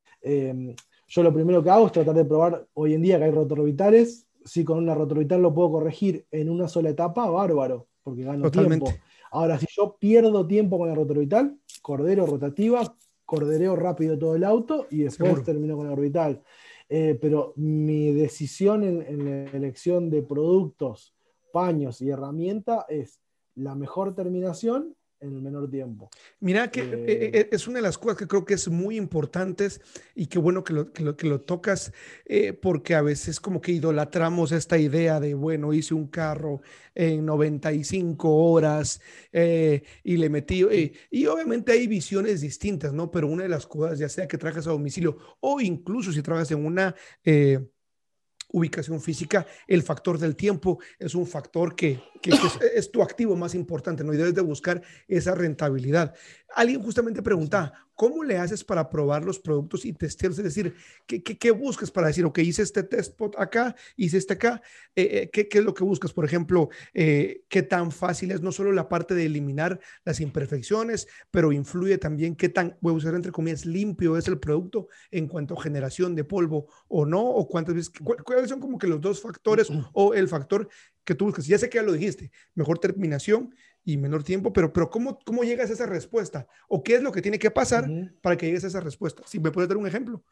eh, yo lo primero que hago es tratar de probar, hoy en día que hay rotorbitales, si con una rotorbital lo puedo corregir en una sola etapa, bárbaro, porque gano tiempo. Totalmente. Ahora, si yo pierdo tiempo con la rotorbital, cordero rotativa, cordereo rápido todo el auto y después Seguro. termino con la orbital. Eh, pero mi decisión en, en la elección de productos, paños y herramienta es la mejor terminación en el menor tiempo. Mira que eh, eh, Eh, eh, es una de las cosas que creo que es muy importantes y qué bueno que lo, que lo, que lo tocas, eh, porque a veces como que idolatramos esta idea de, bueno, hice un carro en noventa y cinco horas eh, y le metí, eh, y obviamente hay visiones distintas, ¿no? Pero una de las cosas, ya sea que trabajas a domicilio o incluso si trabajas en una... eh, ubicación física, el factor del tiempo es un factor que, que, que es, es, tu activo más importante, ¿no? Y debes de buscar esa rentabilidad. Alguien justamente sí. preguntaba, ¿cómo le haces para probar los productos y testearlos? Es decir, ¿qué, qué, qué buscas para decir, ok, hice este test pot acá, hice este acá? Eh, eh, ¿qué, ¿Qué es lo que buscas? Por ejemplo, eh, ¿qué tan fácil es no solo la parte de eliminar las imperfecciones, pero influye también qué tan, voy a usar entre comillas, limpio es el producto en cuanto a generación de polvo o no? ¿O cuántas veces? ¿Cuál, cuál son como que los dos factores o el factor que tú buscas? Ya sé que ya lo dijiste, mejor terminación y menor tiempo, pero, pero ¿cómo, ¿cómo llegas a esa respuesta? ¿O qué es lo que tiene que pasar Ujú. para que llegues a esa respuesta? Si me puedes dar un ejemplo.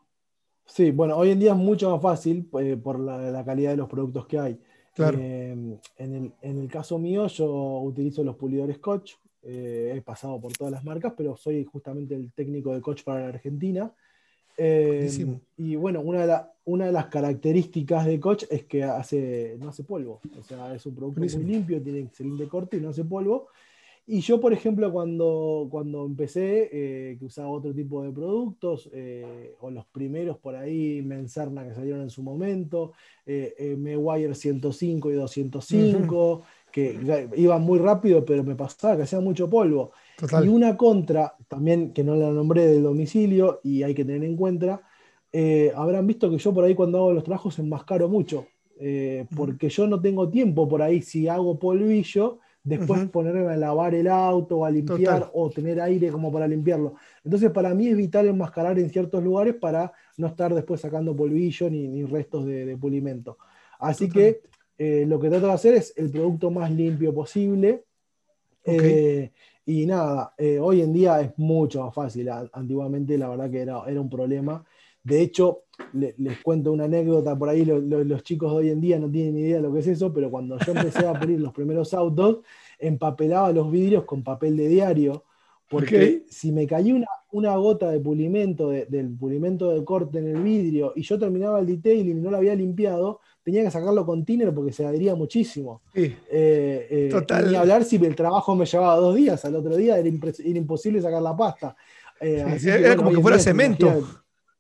Sí, bueno, hoy en día es mucho más fácil eh, por la, la calidad de los productos que hay. Claro. Eh, en el, en el caso mío, yo utilizo los pulidores Scotch. Eh, he pasado por todas las marcas, pero soy justamente el técnico de coach para la Argentina. Eh, Buenísimo. y bueno, una de, la- una de las características de Coach es que hace, no hace polvo. O sea, es un producto muy Buenísimo. limpio, tiene excelente corte y no hace polvo. Y yo, por ejemplo, cuando, cuando empecé, eh, que usaba otro tipo de productos, eh, o los primeros por ahí, Menserna que salieron en su momento, eh, eh, Mewire ciento cinco y Ujú. doscientos cinco, que ya iban muy rápido, pero me pasaba que hacía mucho polvo. Y Total. una contra, también que no la nombré del domicilio, y hay que tener en cuenta, eh, habrán visto que yo por ahí cuando hago los trabajos enmascaro mucho, eh, Ujú. porque yo no tengo tiempo por ahí, si hago polvillo después Ujú. ponerme a lavar el auto o a Total. limpiar o tener aire como para limpiarlo. Entonces, para mí es vital enmascarar en ciertos lugares para no estar después sacando polvillo ni, ni restos de, de pulimento. Así Total. que eh, lo que trato de hacer es el producto más limpio posible. Ok. eh, y nada, eh, hoy en día es mucho más fácil. A- Antiguamente la verdad que era, era un problema. De hecho, le- les cuento una anécdota por ahí, lo- lo- los chicos de hoy en día no tienen ni idea de lo que es eso, pero cuando yo empecé a pulir los primeros autos, empapelaba los vidrios con papel de diario, Ok. porque si me caía una, una gota de pulimento, de- del pulimento de corte en el vidrio, y yo terminaba el detailing y no lo había limpiado, tenía que sacarlo con thinner porque se adhería muchísimo. Sí. Eh, eh, y ni Total. hablar si el trabajo me llevaba dos días, al otro día era, impre- era imposible sacar la pasta. Eh, Sí. así que Era bueno, como hoy que en fuera día se cemento. imagina.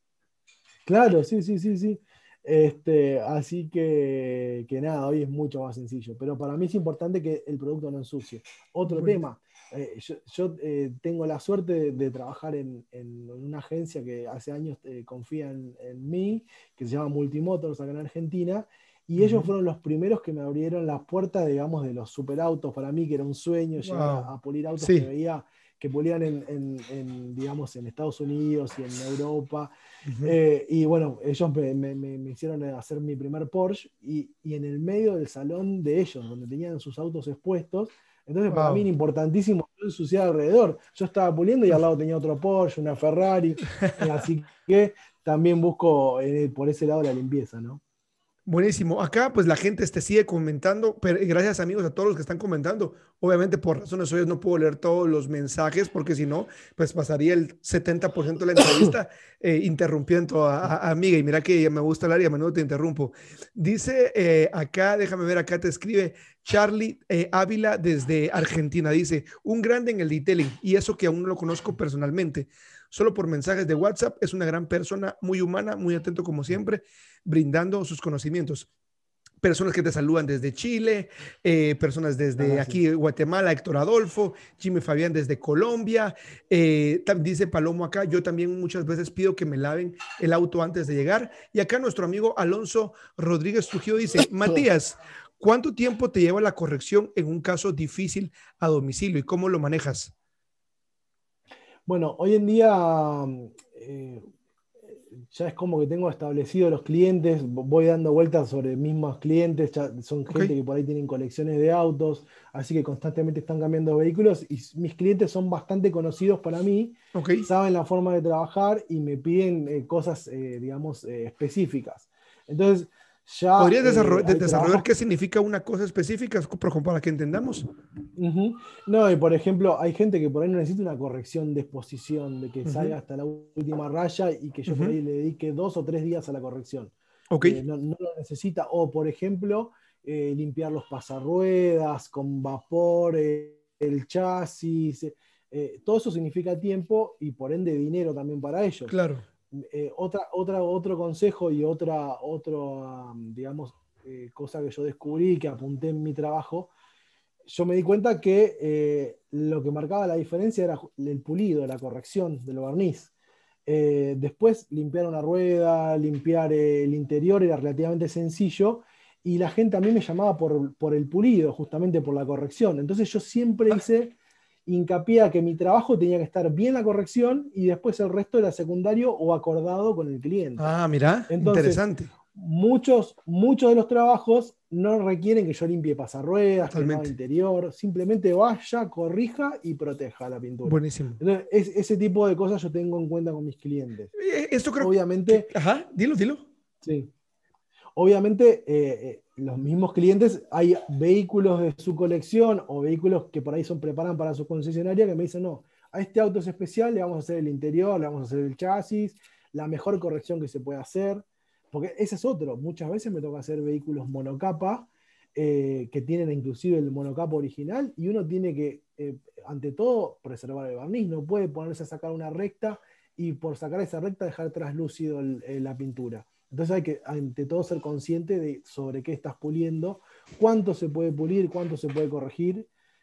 Claro, sí, sí, sí, sí. Este, así que, que nada, hoy es mucho más sencillo. Pero para mí es importante que el producto no ensucie. Otro Buenísimo. tema, eh, yo, yo, eh, tengo la suerte de, de trabajar en, en una agencia que hace años eh, confía en, en mí, que se llama Multimotors acá en Argentina, y ellos Ujú. fueron los primeros que me abrieron las puertas, digamos, de los superautos. Para mí, que era un sueño llegar a, Wow. a pulir autos que Sí. veía que pulían en, en- en, digamos, en Estados Unidos y en Europa. Ujú. Eh, y bueno, ellos me, me- me- me hicieron hacer mi primer Porsche y, y en el medio del salón de ellos, donde tenían sus autos expuestos. Entonces, para mí era Wow. importantísimo no ensuciar alrededor. Yo estaba puliendo y al lado tenía otro Porsche, una Ferrari. Eh, así que también busco eh, por ese lado la limpieza, ¿no? Buenísimo. Acá, pues la gente te sigue comentando, pero gracias amigos a todos los que están comentando. Obviamente, por razones obvias, no puedo leer todos los mensajes porque si no, pues pasaría el setenta por ciento de la entrevista eh, interrumpiendo a, a, a amiga. Y mira que me gusta hablar y a menudo te interrumpo. Dice eh, acá, déjame ver, acá te escribe Charlie eh, Ávila desde Argentina. Dice, un grande en el detailing y eso que aún no lo conozco personalmente. Solo por mensajes de WhatsApp, es una gran persona, muy humana, muy atento como siempre brindando sus conocimientos. Personas que te saludan desde Chile, eh, personas Muchas desde aquí, gracias. Guatemala, Héctor Adolfo, Jimmy Fabián desde Colombia. Eh, dice Palomo acá, yo también muchas veces pido que me laven el auto antes de llegar. Y acá nuestro amigo Alonso Rodríguez Trujillo dice, Matías, ¿cuánto tiempo te lleva la corrección en un caso difícil a domicilio y cómo lo manejas? Bueno, hoy en día eh, ya es como que tengo establecido los clientes, voy dando vueltas sobre mismos clientes, ya son Ok, gente que por ahí tienen colecciones de autos, así que constantemente están cambiando vehículos y mis clientes son bastante conocidos para mí, ok. saben la forma de trabajar y me piden eh, cosas, eh, digamos, eh, específicas. Entonces, ya ¿Podrías eh, desarroll hay desarrollar trabajos. qué significa una cosa específica para que entendamos? Ujú. No, y por ejemplo, hay gente que por ahí no necesita una corrección de exposición, de que Uh -huh, salga hasta la última raya y que uh yo por -huh. ahí le dedique dos o tres días a la corrección. Ok, Eh, no, no lo necesita. O, por ejemplo, eh, limpiar los pasarruedas con vapor, eh, el chasis. eh, eh, todo eso significa tiempo y por ende dinero también para ellos. claro. Eh, otra, otra, otro consejo y otra, otro, um, digamos, eh, cosa que yo descubrí que apunté en mi trabajo, yo me di cuenta que eh, lo que marcaba la diferencia era el pulido, la corrección del barniz. Eh, después limpiar una rueda, limpiar eh, el interior era relativamente sencillo y la gente a mí me llamaba por, por el pulido, justamente por la corrección. Entonces yo siempre Ah, hice hincapié a que mi trabajo tenía que estar bien la corrección y después el resto era secundario o acordado con el cliente. ah, mira, Entonces, interesante. muchos, muchos de los trabajos no requieren que yo limpie pasarruedas, que no haga Totalmente. interior, simplemente vaya, corrija y proteja la pintura. Buenísimo. Entonces, es- ese tipo de cosas yo tengo en cuenta con mis clientes. Eh, Esto creo que, Obviamente, ajá, dilo, dilo. sí. obviamente, eh, eh, los mismos clientes, hay vehículos de su colección o vehículos que por ahí son preparan para su concesionaria que me dicen, no, a este auto es especial, le vamos a hacer el interior, le vamos a hacer el chasis, la mejor corrección que se puede hacer, porque ese es otro. Muchas veces me toca hacer vehículos monocapa, eh, que tienen inclusive el monocapa original, y uno tiene que, eh, ante todo, preservar el barniz, no puede ponerse a sacar una recta y por sacar esa recta dejar traslúcido el, el, la pintura. Entonces hay que, ante todo, ser consciente de sobre qué estás puliendo, cuánto se puede pulir, cuánto se puede corregir,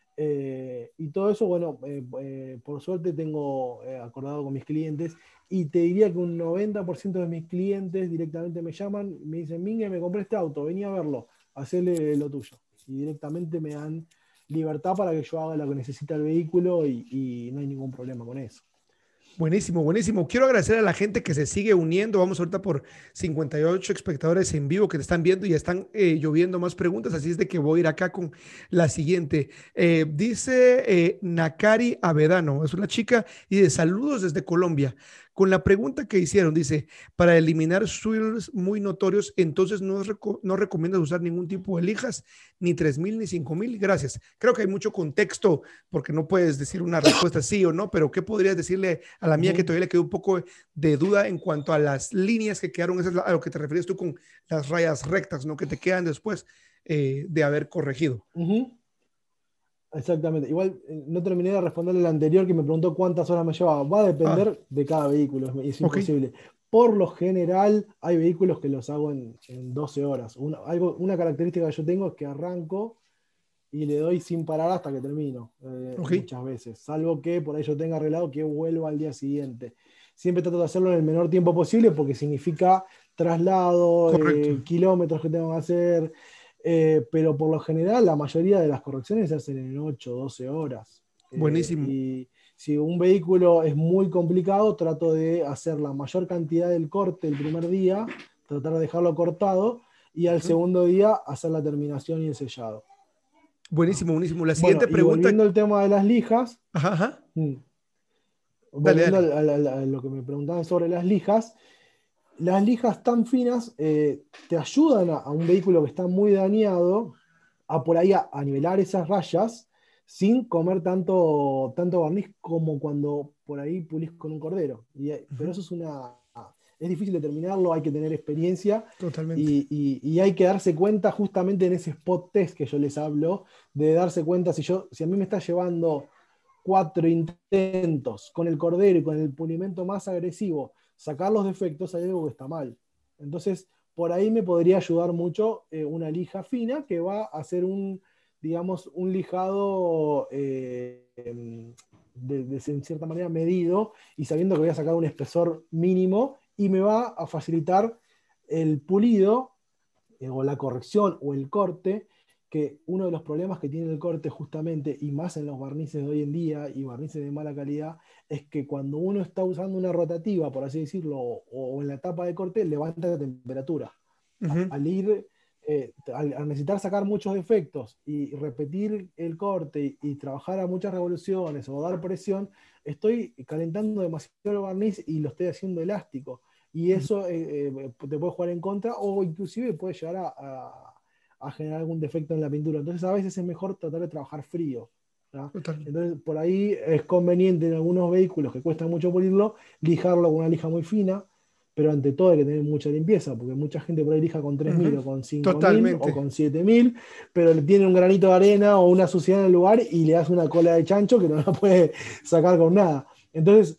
eh, y todo eso, bueno, eh, eh, por suerte tengo eh, acordado con mis clientes, y te diría que un noventa por ciento de mis clientes directamente me llaman, me dicen, Mingue, me compré este auto, vení a verlo, hacele lo tuyo. Y directamente me dan libertad para que yo haga lo que necesita el vehículo y, y no hay ningún problema con eso. Buenísimo, buenísimo. Quiero agradecer a la gente que se sigue uniendo. Vamos ahorita por cincuenta y ocho espectadores en vivo que te están viendo y ya están eh, lloviendo más preguntas, así es de que voy a ir acá con la siguiente. Eh, dice eh, Nakari Avedano, es una chica y de saludos desde Colombia. Con la pregunta que hicieron, dice, para eliminar swirls muy notorios, entonces no, reco no recomiendas usar ningún tipo de lijas, ni tres mil ni cinco mil. Gracias. Creo que hay mucho contexto porque no puedes decir una respuesta sí o no, pero ¿qué podrías decirle a la mía que todavía le quedó un poco de duda en cuanto a las líneas que quedaron? Eso es a lo que te refieres tú con las rayas rectas, ¿no? Que te quedan después eh, de haber corregido. Uh-huh. Exactamente. Igual no terminé de responderle el anterior que me preguntó cuántas horas me llevaba. Va a depender ah. de cada vehículo, es, es imposible. Okay. Por lo general, hay vehículos que los hago en, en doce horas. Una, algo, una característica que yo tengo es que arranco y le doy sin parar hasta que termino, eh, okay. muchas veces. Salvo que por ahí yo tenga arreglado que vuelva al día siguiente. Siempre trato de hacerlo en el menor tiempo posible porque significa traslado, eh, kilómetros que tengo que hacer. Eh, pero por lo general la mayoría de las correcciones se hacen en ocho o doce horas. Buenísimo. Eh, y si un vehículo es muy complicado, trato de hacer la mayor cantidad del corte el primer día, tratar de dejarlo cortado, y al uh-huh. segundo día hacer la terminación y el sellado. Buenísimo, buenísimo. La siguiente bueno, pregunta. Y volviendo al tema de las lijas, ajá, ajá. Hmm, volviendo dale, dale. A, a, a lo que me preguntaban sobre las lijas, las lijas tan finas eh, te ayudan a, a un vehículo que está muy dañado a por ahí a, a nivelar esas rayas sin comer tanto, tanto barniz como cuando por ahí pulís con un cordero. Y, uh-huh. Pero eso es una... Es difícil determinarlo, hay que tener experiencia. Totalmente. Y, y, y hay que darse cuenta justamente en ese spot test que yo les hablo, de darse cuenta si, yo, si a mí me está llevando cuatro intentos con el cordero y con el pulimento más agresivo, sacar los defectos, hay algo que está mal. Entonces, por ahí me podría ayudar mucho eh, una lija fina que va a hacer un, digamos, un lijado eh, de, de, en cierta manera medido y sabiendo que voy a sacar un espesor mínimo y me va a facilitar el pulido eh, o la corrección o el corte, que uno de los problemas que tiene el corte justamente, y más en los barnices de hoy en día y barnices de mala calidad, es que cuando uno está usando una rotativa, por así decirlo, o, o en la etapa de corte, levanta la temperatura. Uh-huh. Al ir, eh, al, al necesitar sacar muchos defectos y repetir el corte y, y trabajar a muchas revoluciones o dar presión, estoy calentando demasiado el barniz y lo estoy haciendo elástico. Y eso eh, eh, te puede jugar en contra o inclusive puede llegar a, a a generar algún defecto en la pintura. Entonces a veces es mejor tratar de trabajar frío. Entonces por ahí es conveniente en algunos vehículos que cuesta mucho pulirlo, lijarlo con una lija muy fina, pero ante todo hay que tener mucha limpieza, porque mucha gente por ahí lija con tres mil uh-huh. o con cinco mil o con siete mil, pero le tiene un granito de arena o una suciedad en el lugar y le hace una cola de chancho que no la puede sacar con nada. Entonces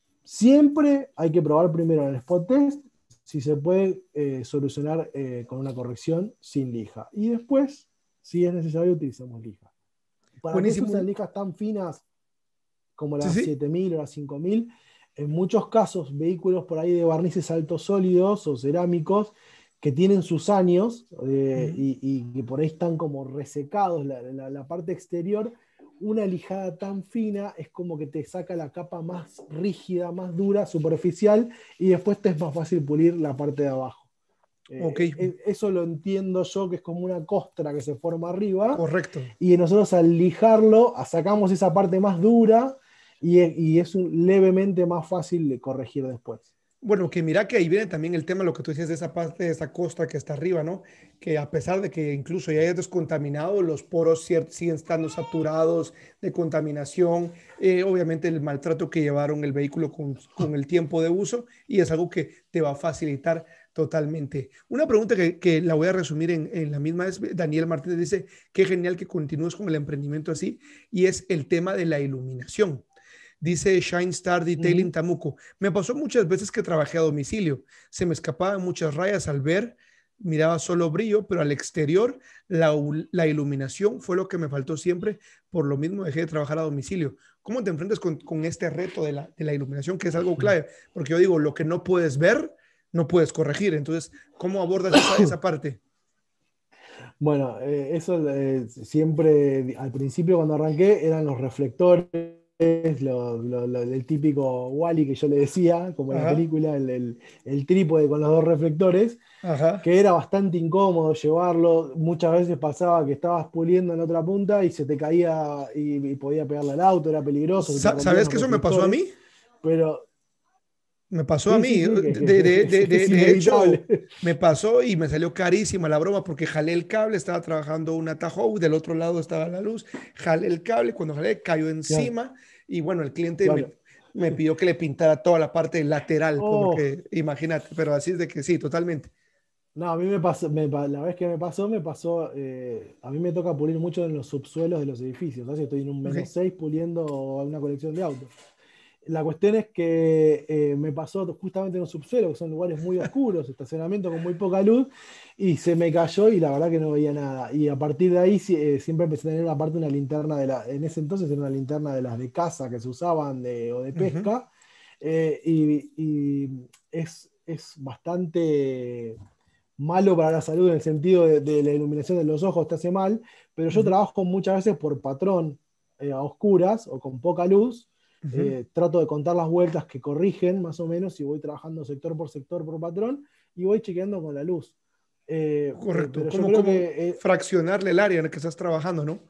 siempre hay que probar primero en el spot test si se puede eh, solucionar eh, con una corrección sin lija. Y después, si es necesario, utilizamos lija. ¿Para qué se usan lijas tan finas como las sí, sí. siete mil o las cinco mil? En muchos casos, vehículos por ahí de barnices altos sólidos o cerámicos que tienen sus años eh, uh-huh. y, y que por ahí están como resecados la, la, la parte exterior, una lijada tan fina es como que te saca la capa más rígida, más dura, superficial, y después te es más fácil pulir la parte de abajo. Okay. Eh, eso lo entiendo yo, que es como una costra que se forma arriba. Correcto. Y nosotros al lijarlo, sacamos esa parte más dura y, y es un, levemente más fácil de corregir después. Bueno, que mira que ahí viene también el tema, lo que tú decías de esa parte, de esa costa que está arriba, ¿no? Que a pesar de que incluso ya hayas descontaminado, los poros cier- siguen estando saturados de contaminación, eh, obviamente el maltrato que llevaron el vehículo con, con el tiempo de uso y es algo que te va a facilitar totalmente. Una pregunta que, que la voy a resumir en, en la misma es, Daniel Martínez dice, qué genial que continúes con el emprendimiento así y es el tema de la iluminación. Dice Shine Star Detailing Ujú. Tamuco. Me pasó muchas veces que trabajé a domicilio. Se me escapaban muchas rayas al ver, miraba solo brillo, pero al exterior la, la iluminación fue lo que me faltó siempre. Por lo mismo dejé de trabajar a domicilio. ¿Cómo te enfrentas con, con este reto de la, de la iluminación, que es algo clave? Porque yo digo, lo que no puedes ver, no puedes corregir. Entonces, ¿cómo abordas esa, esa parte? Bueno, eh, eso eh, siempre, al principio cuando arranqué, eran los reflectores, lo- lo- lo- el típico Wally que yo le decía, como en la Ajá, película, el, el- el trípode con los dos reflectores, ajá. que era bastante incómodo llevarlo. Muchas veces pasaba que estabas puliendo en otra punta y se te caía y, y podía pegarle al auto, era peligroso, se te Sa- rompían ¿Sabes los que eso me pasó a reflectores. mí? Pero Me pasó a sí, sí, mí. sí, que, De, que de, es, de, de, es de hecho, inevitable. me pasó y me salió carísima la broma porque jalé el cable, estaba trabajando una Tahoe, del otro lado estaba la luz, jalé el cable, cuando jalé cayó Claro, encima y bueno, el cliente me, claro. me pidió que le pintara toda la parte lateral, Oh, porque imagínate, pero así es de que sí, totalmente. no, a mí me pasó, me pa- la vez que me pasó, me pasó, eh, a mí me toca pulir mucho en los subsuelos de los edificios, ¿sabes? Estoy en un Ok. menos seis puliendo una colección de autos. La cuestión es que eh, me pasó justamente en un subsuelo, que son lugares muy oscuros, estacionamiento con muy poca luz, y se me cayó y la verdad que no veía nada. Y a partir de ahí sí, eh, siempre empecé a tener aparte una linterna de la, en ese entonces era una linterna de las de casa que se usaban de- o de Ujú. pesca, eh, y, y es, es bastante malo para la salud en el sentido de, de la iluminación de los ojos, te hace mal, pero yo Ujú. trabajo muchas veces por patrón, eh, a oscuras o con poca luz. Ujú. Eh, trato de contar las vueltas que corrigen más o menos y voy trabajando sector por sector por patrón y voy chequeando con la luz. Eh, eh, Correcto. pero yo Como, creo como que eh, fraccionarle el área en la que estás trabajando, ¿no?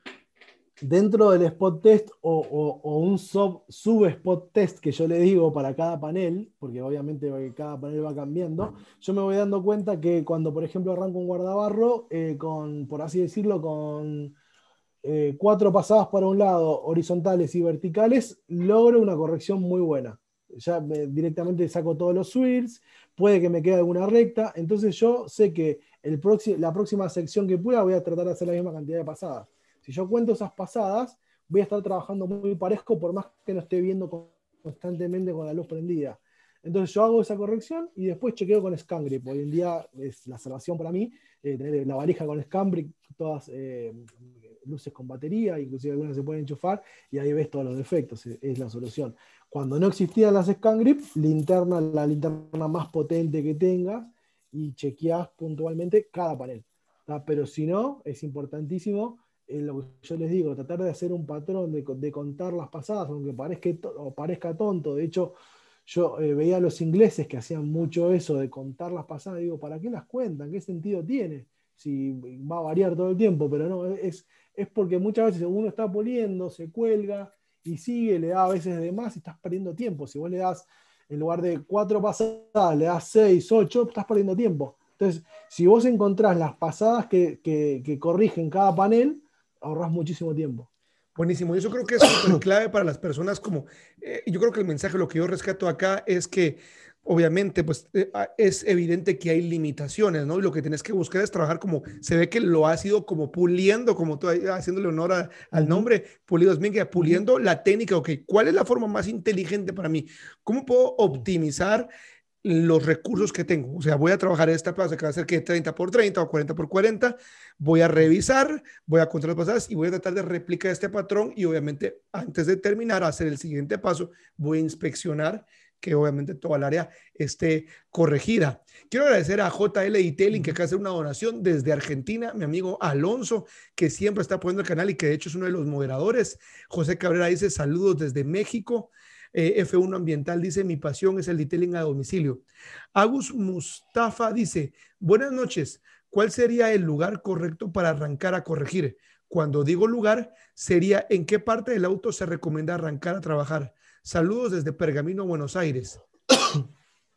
dentro del spot test o, o- o un sub, sub spot test que yo le digo para cada panel, porque obviamente cada panel va cambiando, yo me voy dando cuenta que cuando, por ejemplo, arranco un guardabarro, eh, con, por así decirlo, con eh, cuatro pasadas para un lado, horizontales y verticales, logro una corrección muy buena. Ya me- directamente saco todos los swirls, puede que me quede alguna recta, entonces yo sé que el próximo, la próxima sección que pueda voy a tratar de hacer la misma cantidad de pasadas. Si yo cuento esas pasadas, voy a estar trabajando muy parejo por más que no esté viendo con- constantemente con la luz prendida. Entonces yo hago esa corrección y después chequeo con Scangrip. Hoy en día es la salvación para mí, eh, tener la valija con Scangrip, todas eh, luces con batería, inclusive algunas se pueden enchufar y ahí ves todos los defectos, es, es la solución. Cuando no existían las Scangrip, linterna, la linterna más potente que tengas y chequeás puntualmente cada panel. ¿Tá? Pero si no, es importantísimo eh, lo que yo les digo, tratar de hacer un patrón, de, de contar las pasadas, aunque parezca, o parezca tonto. De hecho, yo eh, veía a los ingleses que hacían mucho eso de contar las pasadas, y digo, ¿para qué las cuentan? ¿Qué sentido tiene? Si va a variar todo el tiempo, pero no, es, es porque muchas veces uno está poliendo, se cuelga y sigue, le da a veces de más y estás perdiendo tiempo. Si vos le das, en lugar de cuatro pasadas, le das seis, ocho, estás perdiendo tiempo. Entonces, si vos encontrás las pasadas que, que, que corrigen cada panel, ahorrás muchísimo tiempo. Buenísimo. Eso creo que es súper clave para las personas como, eh, yo creo que el mensaje, lo que yo rescato acá es que obviamente pues eh, ah, es evidente que hay limitaciones, ¿no? Y lo que tienes que buscar es trabajar como, se ve que lo has ido como puliendo, como tú ahí, haciéndole honor a- al Ujú, nombre, Pulidos Mingue, ujú, puliendo la técnica, ok, ¿cuál es la forma más inteligente para mí? ¿Cómo puedo ujú. optimizar los recursos que tengo? O sea, voy a trabajar esta plaza que va a ser que treinta por treinta o cuarenta por cuarenta, voy a revisar, voy a contar las pasadas y voy a tratar de replicar este patrón y obviamente antes de terminar, hacer el siguiente paso, voy a inspeccionar que obviamente toda el área esté corregida. Quiero agradecer a J L Detailing que Ujú. acaba de hacer una donación desde Argentina, mi amigo Alonso, que siempre está apoyando el canal y que de hecho es uno de los moderadores. José Cabrera dice saludos desde México. Eh, F uno Ambiental dice, mi pasión es el detailing a domicilio. Agus Mustafa dice, buenas noches, ¿cuál sería el lugar correcto para arrancar a corregir? Cuando digo lugar, sería en qué parte del auto se recomienda arrancar a trabajar. Saludos desde Pergamino, Buenos Aires.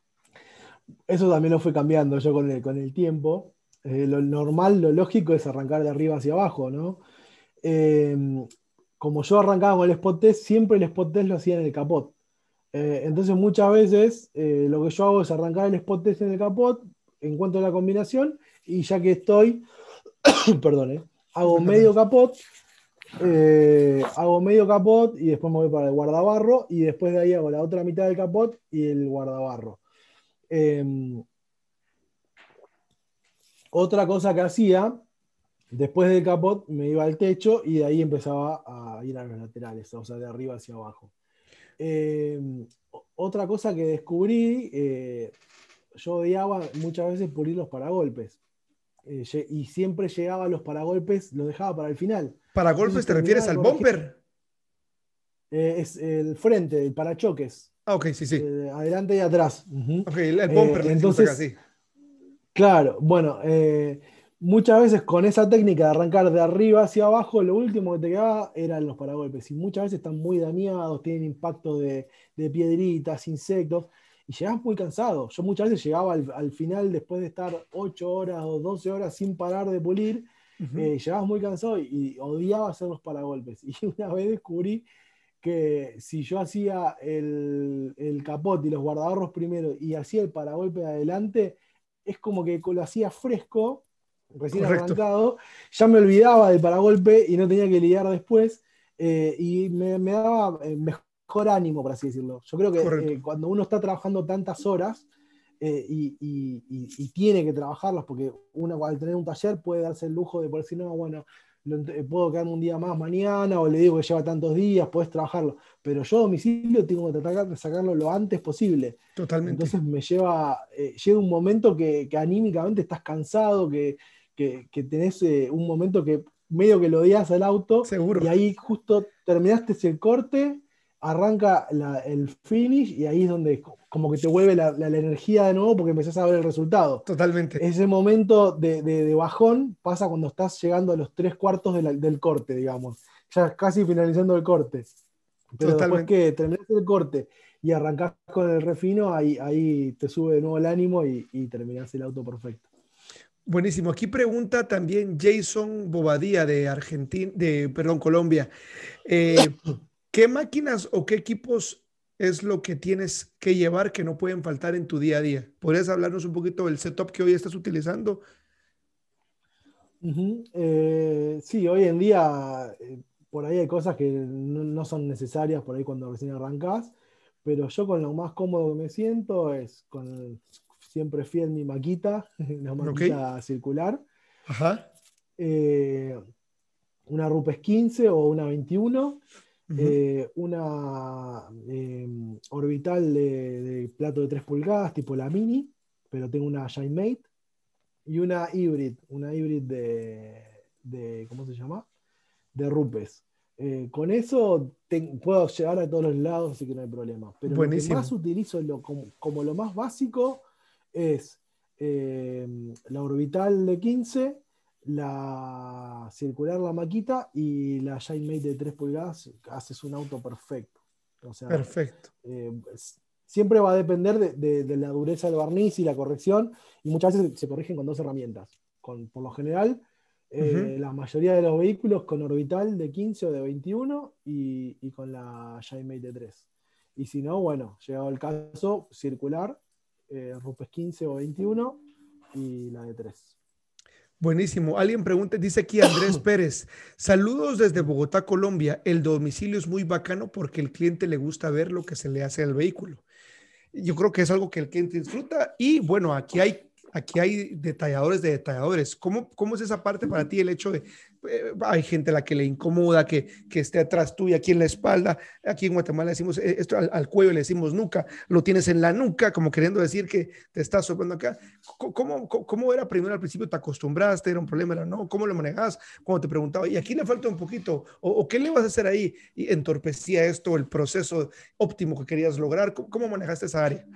Eso también lo fue cambiando yo con el, con el tiempo. Eh, lo normal, lo lógico es arrancar de arriba hacia abajo, ¿no? Eh, Como yo arrancaba con el spot test, siempre el spot test lo hacía en el capot. Eh, entonces muchas veces eh, lo que yo hago es arrancar el spot test en el capot, encuentro la combinación y ya que estoy, perdón, eh, hago medio capot, eh, hago medio capot y después me voy para el guardabarro y después de ahí hago la otra mitad del capot y el guardabarro. Eh, Otra cosa que hacía, después del capot me iba al techo y de ahí empezaba a ir a los laterales, o sea, de arriba hacia abajo. Eh, Otra cosa que descubrí, eh, yo odiaba muchas veces pulir los paragolpes. Eh, y siempre llegaba a los paragolpes, los dejaba para el final. ¿Para Entonces golpes te terminaba refieres de al corregir. bumper? Eh, es el frente, el parachoques. Ah, ok, sí, sí. Eh, adelante y atrás. Uh-huh. Ok, el, el Eh, bumper le decimos acá, entonces, sí. claro, bueno, eh, muchas veces con esa técnica de arrancar de arriba hacia abajo, lo último que te quedaba eran los paragolpes. Y muchas veces están muy dañados, tienen impacto de, de piedritas, insectos, y llegás muy cansado. Yo muchas veces llegaba al, al final, después de estar ocho horas o doce horas sin parar de pulir, Ujú. eh, llegabas muy cansado y, y odiaba hacer los paragolpes. Y una vez descubrí que si yo hacía el, el capot y los guardabarros primero y hacía el paragolpe de adelante, es como que lo hacía fresco, recién Correcto, arrancado, ya me olvidaba del paragolpe y no tenía que lidiar después, eh, y me, me daba eh, mejor ánimo, por así decirlo. Yo creo que correcto. eh, cuando uno está trabajando tantas horas eh, y, y- y- y tiene que trabajarlas, porque uno al tener un taller puede darse el lujo de poder decir, no, bueno, lo ent- puedo quedarme un día más mañana, o le digo que lleva tantos días, puedes trabajarlo. Pero yo a domicilio tengo que tratar de sacarlo lo antes posible. Totalmente. Entonces me lleva, eh, llega un momento que, que anímicamente estás cansado, que, que, que tenés eh, un momento que medio que lo odias al auto, Seguro. y ahí justo terminaste el corte, arranca la- el finish, y ahí es donde co- como que te vuelve la, la- la energía de nuevo porque empezás a ver el resultado. Totalmente. Ese momento de, de- de bajón pasa cuando estás llegando a los tres cuartos de la- del corte, digamos, ya casi finalizando el corte. Pero después Totalmente. que terminaste el corte y arrancás con el refino, ahí, ahí te sube de nuevo el ánimo y, y terminás el auto perfecto. Buenísimo. Aquí pregunta también Jason Bobadilla de Argentina, de, perdón, Colombia. Eh, ¿qué máquinas o qué equipos es lo que tienes que llevar que no pueden faltar en tu día a día? ¿Podrías hablarnos un poquito del setup que hoy estás utilizando? Ujú. Eh, sí, hoy en día eh, por ahí hay cosas que no, no son necesarias por ahí cuando recién arrancás, pero yo con lo más cómodo que me siento es con siempre fiel mi maquita, una ¿Ok? maquita circular, Ajá. eh, una Rupes quince o una veintiuno, Ujú. eh, una eh, orbital de, de plato de tres pulgadas, tipo la Mini, pero tengo una Giantmate, y una hybrid, una hybrid de, de ¿cómo se llama? De Rupes. Eh, con eso te- puedo llegar a todos los lados, así que no hay problema. Pero lo que más Buenísimo. utilizo lo- como, como lo más básico es eh, la orbital de quince, la circular, la maquita, y la Giantmate de tres pulgadas. Haces un auto perfecto. O sea, Perfecto. eh, es- siempre va a depender de, de- de la dureza del barniz y la corrección, y muchas veces se corrigen con dos herramientas. Con, por lo general, Ujú. eh, la mayoría de los vehículos con orbital de quince o de veintiuno, y, y con la Giantmate de tres. Y si no, bueno, llegado el caso, circular, eh, Rupes quince o veintiuno y la de tres. Buenísimo. Alguien pregunta, dice aquí Andrés Pérez, saludos desde Bogotá, Colombia. El domicilio es muy bacano porque el cliente le gusta ver lo que se le hace al vehículo. Yo creo que es algo que el cliente disfruta y bueno, aquí hay, aquí hay detalladores de detalladores. ¿Cómo, cómo es esa parte para ti el hecho de, eh, hay gente a la que le incomoda que, que esté atrás tuya, aquí en la espalda, aquí en Guatemala decimos, eh, esto al, al cuello le decimos nuca, lo tienes en la nuca, como queriendo decir que te estás soplando acá. ¿Cómo, cómo, cómo era primero al principio? ¿Te acostumbraste? ¿Era un problema? ¿Era no? ¿Cómo lo manejabas? Cuando te preguntaba, y aquí le falta un poquito, o, o qué le vas a hacer ahí, y entorpecía esto, el proceso óptimo que querías lograr. ¿Cómo, cómo manejaste esa área?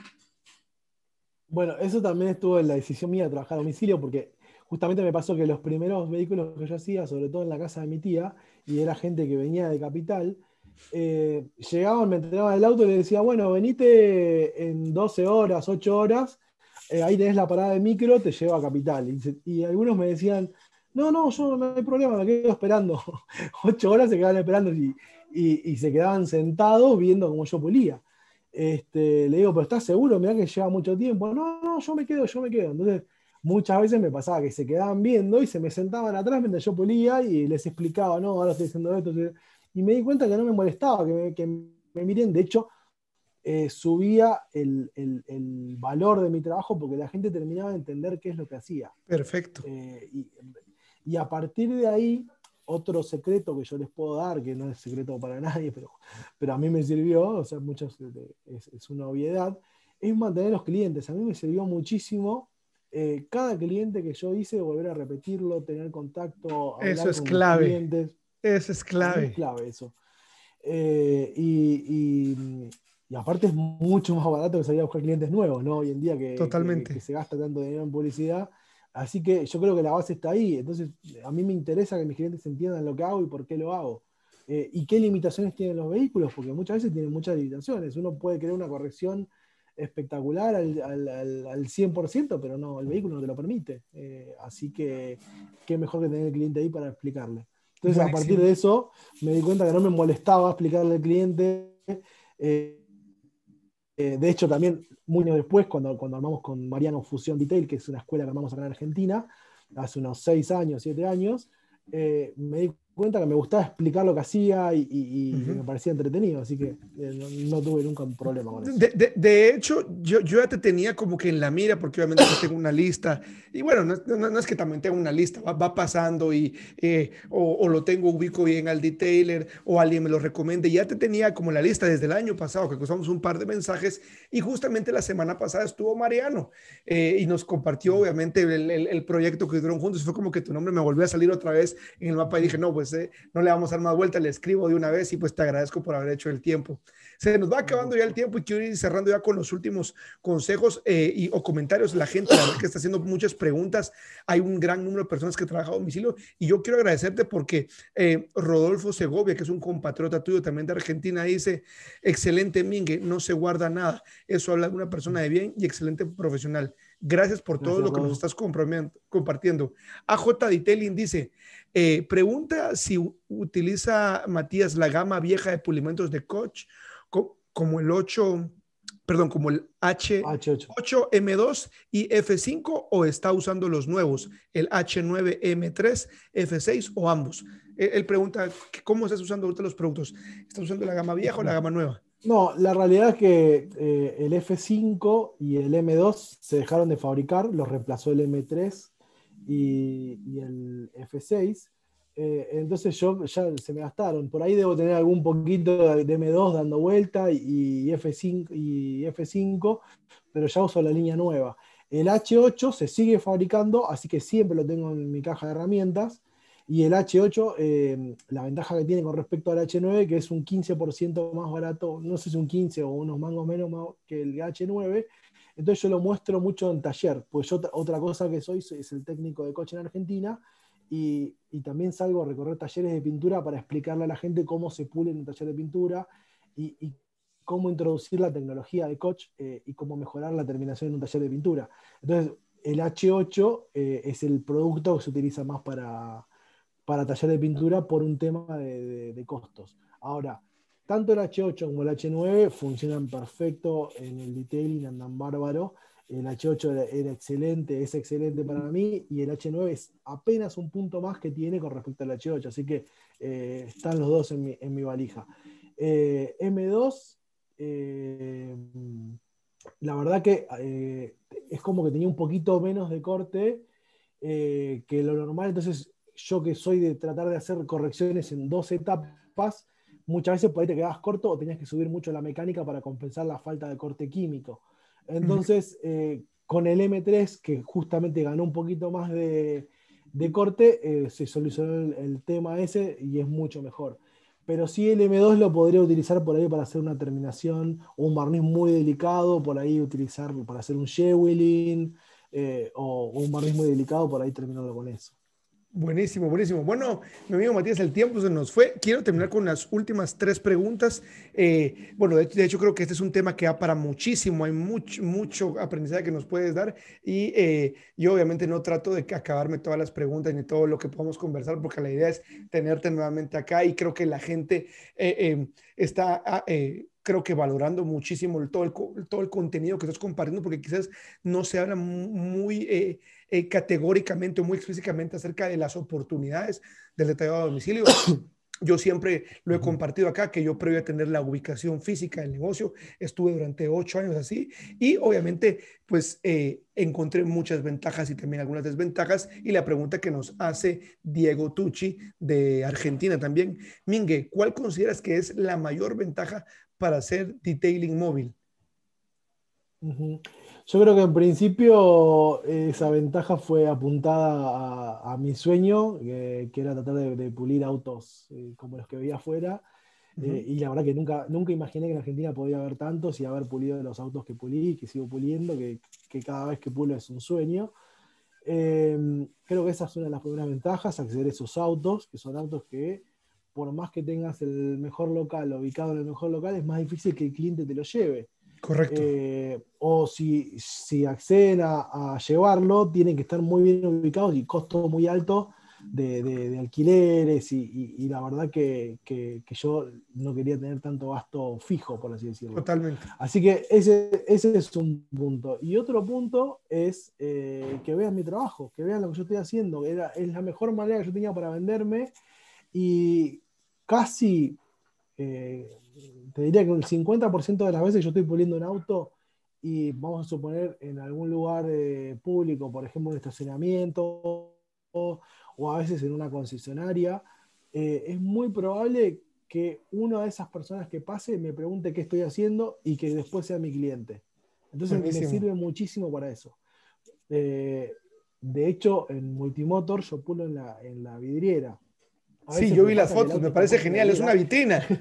Bueno, eso también estuvo en la decisión mía de trabajar a domicilio, porque justamente me pasó que los primeros vehículos que yo hacía, sobre todo en la casa de mi tía, y era gente que venía de capital, eh, llegaban, me entregaban el auto y le decía, bueno, venite en doce horas, ocho horas, eh, ahí tenés la parada de micro, te lleva a Capital. Y, se- y algunos me decían, no, no, yo no hay problema, me quedo esperando. Ocho horas se quedaban esperando y, y- y se quedaban sentados viendo cómo yo pulía. Este, le digo, pero ¿estás seguro? Mirá que lleva mucho tiempo. No, no, yo me quedo, yo me quedo. Entonces, muchas veces me pasaba que se quedaban viendo y se me sentaban atrás mientras yo pulía y les explicaba, no, ahora estoy haciendo esto. estoy- Y me di cuenta que no me molestaba, que me, que me miren. De hecho, eh, subía el, el- el valor de mi trabajo porque la gente terminaba de entender qué es lo que hacía. Perfecto. Eh, y, y a partir de ahí, otro secreto que yo les puedo dar, que no es secreto para nadie, pero, pero a mí me sirvió, o sea, muchos, eh, es, es una obviedad, es mantener los clientes. A mí me sirvió muchísimo eh, cada cliente que yo hice, volver a repetirlo, tener contacto, Eso hablar es con mis clave. clientes. Eso es Para mí es clave. clave eso. Eh, y, y- y aparte es mucho más barato que salir a buscar clientes nuevos, ¿no? Hoy en día que, que- que Totalmente. se gasta tanto dinero en publicidad. Así que yo creo que la base está ahí. Entonces, a mí me interesa que mis clientes entiendan lo que hago y por qué lo hago. Eh, y qué limitaciones tienen los vehículos, porque muchas veces tienen muchas limitaciones. Uno puede querer una corrección espectacular al, al, al- al cien por ciento, pero no, el vehículo no te lo permite. Eh, así que qué mejor que tener el cliente ahí para explicarle. Entonces, a partir Buenísimo. de eso, me di cuenta que no me molestaba explicarle al cliente. eh, eh, de hecho, también, muy años después, cuando, cuando armamos con Mariano Fusión Detail, que es una escuela que armamos acá en Argentina, hace unos seis años, siete años, eh, me di cuenta que me gustaba explicar lo que hacía y, y- y Ujú. me parecía entretenido, así que eh, no, no tuve nunca un problema con eso. De, de- de hecho, yo, yo ya te tenía como que en la mira, porque obviamente pues tengo una lista, y bueno, no, no- no es que también tengo una lista, va, va pasando y eh, o, o lo tengo, ubico bien al detailer, o alguien me lo recomiende, ya te tenía como la lista desde el año pasado, que cruzamos un par de mensajes, y justamente la semana pasada estuvo Mariano, eh, y nos compartió Mm. obviamente el, el- el proyecto que hicieron juntos, y fue como que tu nombre me volvió a salir otra vez en el mapa, y dije, Mm. no, pues eh, no le vamos a dar más vuelta, le escribo de una vez, y pues te agradezco por haber hecho el tiempo. Se nos va Un acabando ya el gusto. tiempo y quiero ir cerrando ya con los últimos consejos eh, y, o comentarios. La gente, la verdad que está haciendo muchas preguntas. Hay un gran número de personas que trabajan a domicilio y yo quiero agradecerte porque eh, Rodolfo Segovia, que es un compatriota tuyo también de Argentina, dice, excelente Mingue, no se guarda nada. Eso habla de una persona de bien y excelente profesional. Gracias por todo Gracias, lo que nos Rodo. estás compartiendo. A J. Detailing dice, eh, pregunta si utiliza Matías la gama vieja de pulimentos de Koch co- como el ocho, perdón, como el H H ocho. ocho M dos y F cinco o está usando los nuevos, el H nueve M tres, F seis o ambos. Él, él pregunta, ¿cómo estás usando ahorita los productos? ¿Estás usando la gama vieja o la gama nueva? No, la realidad es que eh, el F cinco y el M dos se dejaron de fabricar, los reemplazó el M tres y, y el F seis. Eh, entonces yo ya se me gastaron. Por ahí debo tener algún poquito de M dos dando vuelta y, y F cinco, y F cinco, pero ya uso la línea nueva. El H ocho se sigue fabricando, así que siempre lo tengo en mi caja de herramientas. Y el H ocho, eh, la ventaja que tiene con respecto al H nueve, que es un quince por ciento más barato, no sé si un quince o unos mangos menos más que el H nueve, entonces yo lo muestro mucho en taller, pues yo otra cosa que soy es el técnico de coche en Argentina y, y también salgo a recorrer talleres de pintura para explicarle a la gente cómo se pule en un taller de pintura y, y cómo introducir la tecnología de coche eh, y cómo mejorar la terminación en un taller de pintura. Entonces, el H ocho eh, es el producto que se utiliza más para para taller de pintura por un tema de, de, de costos. Ahora, tanto el H ocho como el H nueve funcionan perfecto en el detailing, andan bárbaro. El H ocho era, era excelente, es excelente para mí, y el H nueve es apenas un punto más que tiene con respecto al H ocho, así que eh, están los dos en mi, en mi valija. Eh, M dos, eh, la verdad que eh, es como que tenía un poquito menos de corte eh, que lo normal, entonces yo que soy de tratar de hacer correcciones en dos etapas, muchas veces por ahí te quedabas corto o tenías que subir mucho la mecánica para compensar la falta de corte químico. Uh -huh. Entonces, eh, con el M tres, que justamente ganó un poquito más de, de corte, eh, se solucionó el, el tema ese y es mucho mejor. Pero sí el M dos lo podría utilizar por ahí para hacer una terminación o un barniz muy delicado, por ahí utilizarlo para hacer un jewelling, eh, o, o un barniz muy delicado, por ahí terminarlo con eso. Buenísimo, buenísimo. Bueno, mi amigo Matías, el tiempo se nos fue. Quiero terminar con las últimas tres preguntas. Eh, bueno, de, de hecho creo que este es un tema que da para muchísimo. Hay mucho, mucho aprendizaje que nos puedes dar y eh, yo obviamente no trato de acabarme todas las preguntas ni todo lo que podamos conversar porque la idea es tenerte nuevamente acá y creo que la gente eh, eh, está... ah, eh, creo que valorando muchísimo el, todo, el, todo el contenido que estás compartiendo porque quizás no se habla muy... Eh, eh, categóricamente o muy explícitamente acerca de las oportunidades del detallado a domicilio. Yo siempre lo he Ujú. compartido acá, que yo previo a tener la ubicación física del negocio, estuve durante ocho años así y obviamente pues eh, encontré muchas ventajas y también algunas desventajas. Y la pregunta que nos hace Diego Tucci de Argentina también, Mingue, ¿cuál consideras que es la mayor ventaja para hacer detailing móvil? Ujú. Yo creo que en principio eh, esa ventaja fue apuntada a, a mi sueño, que, que era tratar de, de pulir autos eh, como los que veía afuera. Uh Eh, -huh. y la verdad que nunca, nunca imaginé que en Argentina podía haber tantos y haber pulido los autos que pulí y que sigo puliendo, que, que cada vez que pulo es un sueño. Eh, Creo que esa es una de las primeras ventajas, acceder a esos autos, que son autos que por más que tengas el mejor local, ubicado en el mejor local, es más difícil que el cliente te lo lleve. Correcto. Eh, o si, si acceden a, a, llevarlo, tienen que estar muy bien ubicados y costo muy alto de, de, de alquileres y, y, y, la verdad que, que, que, yo no quería tener tanto gasto fijo, por así decirlo. Totalmente. Así que ese, ese es un punto. Y otro punto es eh, que vean mi trabajo, que vean lo que yo estoy haciendo. Era, es la mejor manera que yo tenía para venderme y casi... Eh, te diría que el cincuenta por ciento de las veces yo estoy puliendo un auto y vamos a suponer en algún lugar eh, público, por ejemplo, un estacionamiento o, o a veces en una concesionaria, eh, es muy probable que una de esas personas que pase me pregunte qué estoy haciendo y que después sea mi cliente. Entonces me Buenísimo. sirve muchísimo para eso. Eh, de hecho, en Multimotor yo pulo en la, en la vidriera. A Sí, veces yo me vi las pasa que el fotos, me auto está parece puesto en la genial, es una vidriera. vitrina.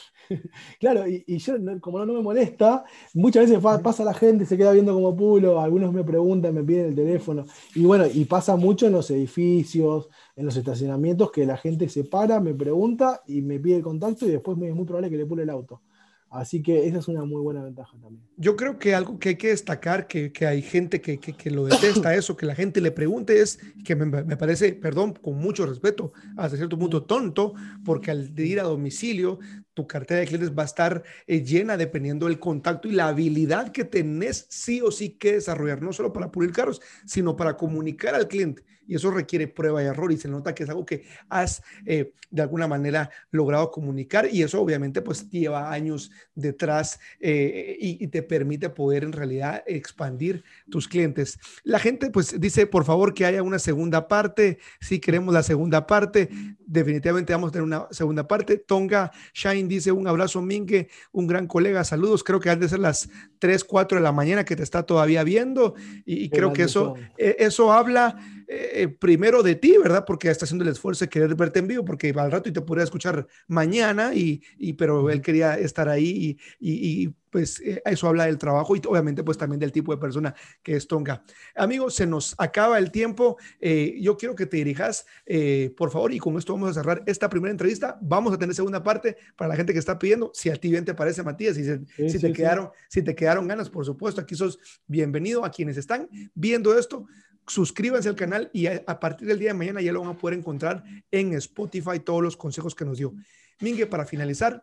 Claro, y, y yo, no- como no, no me molesta, muchas veces pa- Ujú. pasa la gente, se queda viendo como pulo, algunos me preguntan, me piden el teléfono. Y bueno, y pasa mucho en los edificios, en los estacionamientos, que la gente se para, me pregunta y me pide el contacto y después me- es muy probable que le pule el auto. Así que esa es una muy buena ventaja también. Yo creo que algo que hay que destacar, que, que hay gente que, que, que, lo detesta eso, que la gente le pregunte es, que me, me, parece, perdón, con mucho respeto, hasta cierto punto Mm, tonto, porque al ir mm, a domicilio, tu cartera de clientes va a estar eh, llena dependiendo del contacto y la habilidad que tenés sí o sí que desarrollar, no solo para pulir carros, sino para comunicar al cliente. Y eso requiere prueba y error y se nota que es algo que has eh, de alguna manera logrado comunicar y eso obviamente pues lleva años detrás eh, y, y te permite poder en realidad expandir tus clientes. La gente pues dice por favor que haya una segunda parte, si queremos la segunda parte, definitivamente vamos a tener una segunda parte. Tonga Shine dice un abrazo Mingue, un gran colega, saludos, creo que han de ser las tres, cuatro de la mañana que te está todavía viendo y, y Qué creo que grande eso, son. eh, eso habla eh, primero de ti, ¿verdad? Porque está haciendo el esfuerzo de querer verte en vivo, porque al rato y te podría escuchar mañana, y, y pero él Ujú. quería estar ahí y, y, y pues eh, eso habla del trabajo y obviamente pues también del tipo de persona que es Tonga. Amigo, se nos acaba el tiempo. Eh, yo quiero que te dirijas, eh, por favor, y con esto vamos a cerrar esta primera entrevista. Vamos a tener segunda parte para la gente que está pidiendo. Si a ti bien te parece, Matías, si, se, Sí, si, te, sí, sí. quedaron, si te quedaron ganas, por supuesto, aquí sos bienvenido. A quienes están viendo esto, suscríbanse al canal y a, a partir del día de mañana ya lo van a poder encontrar en Spotify todos los consejos que nos dio. Mingue, para finalizar,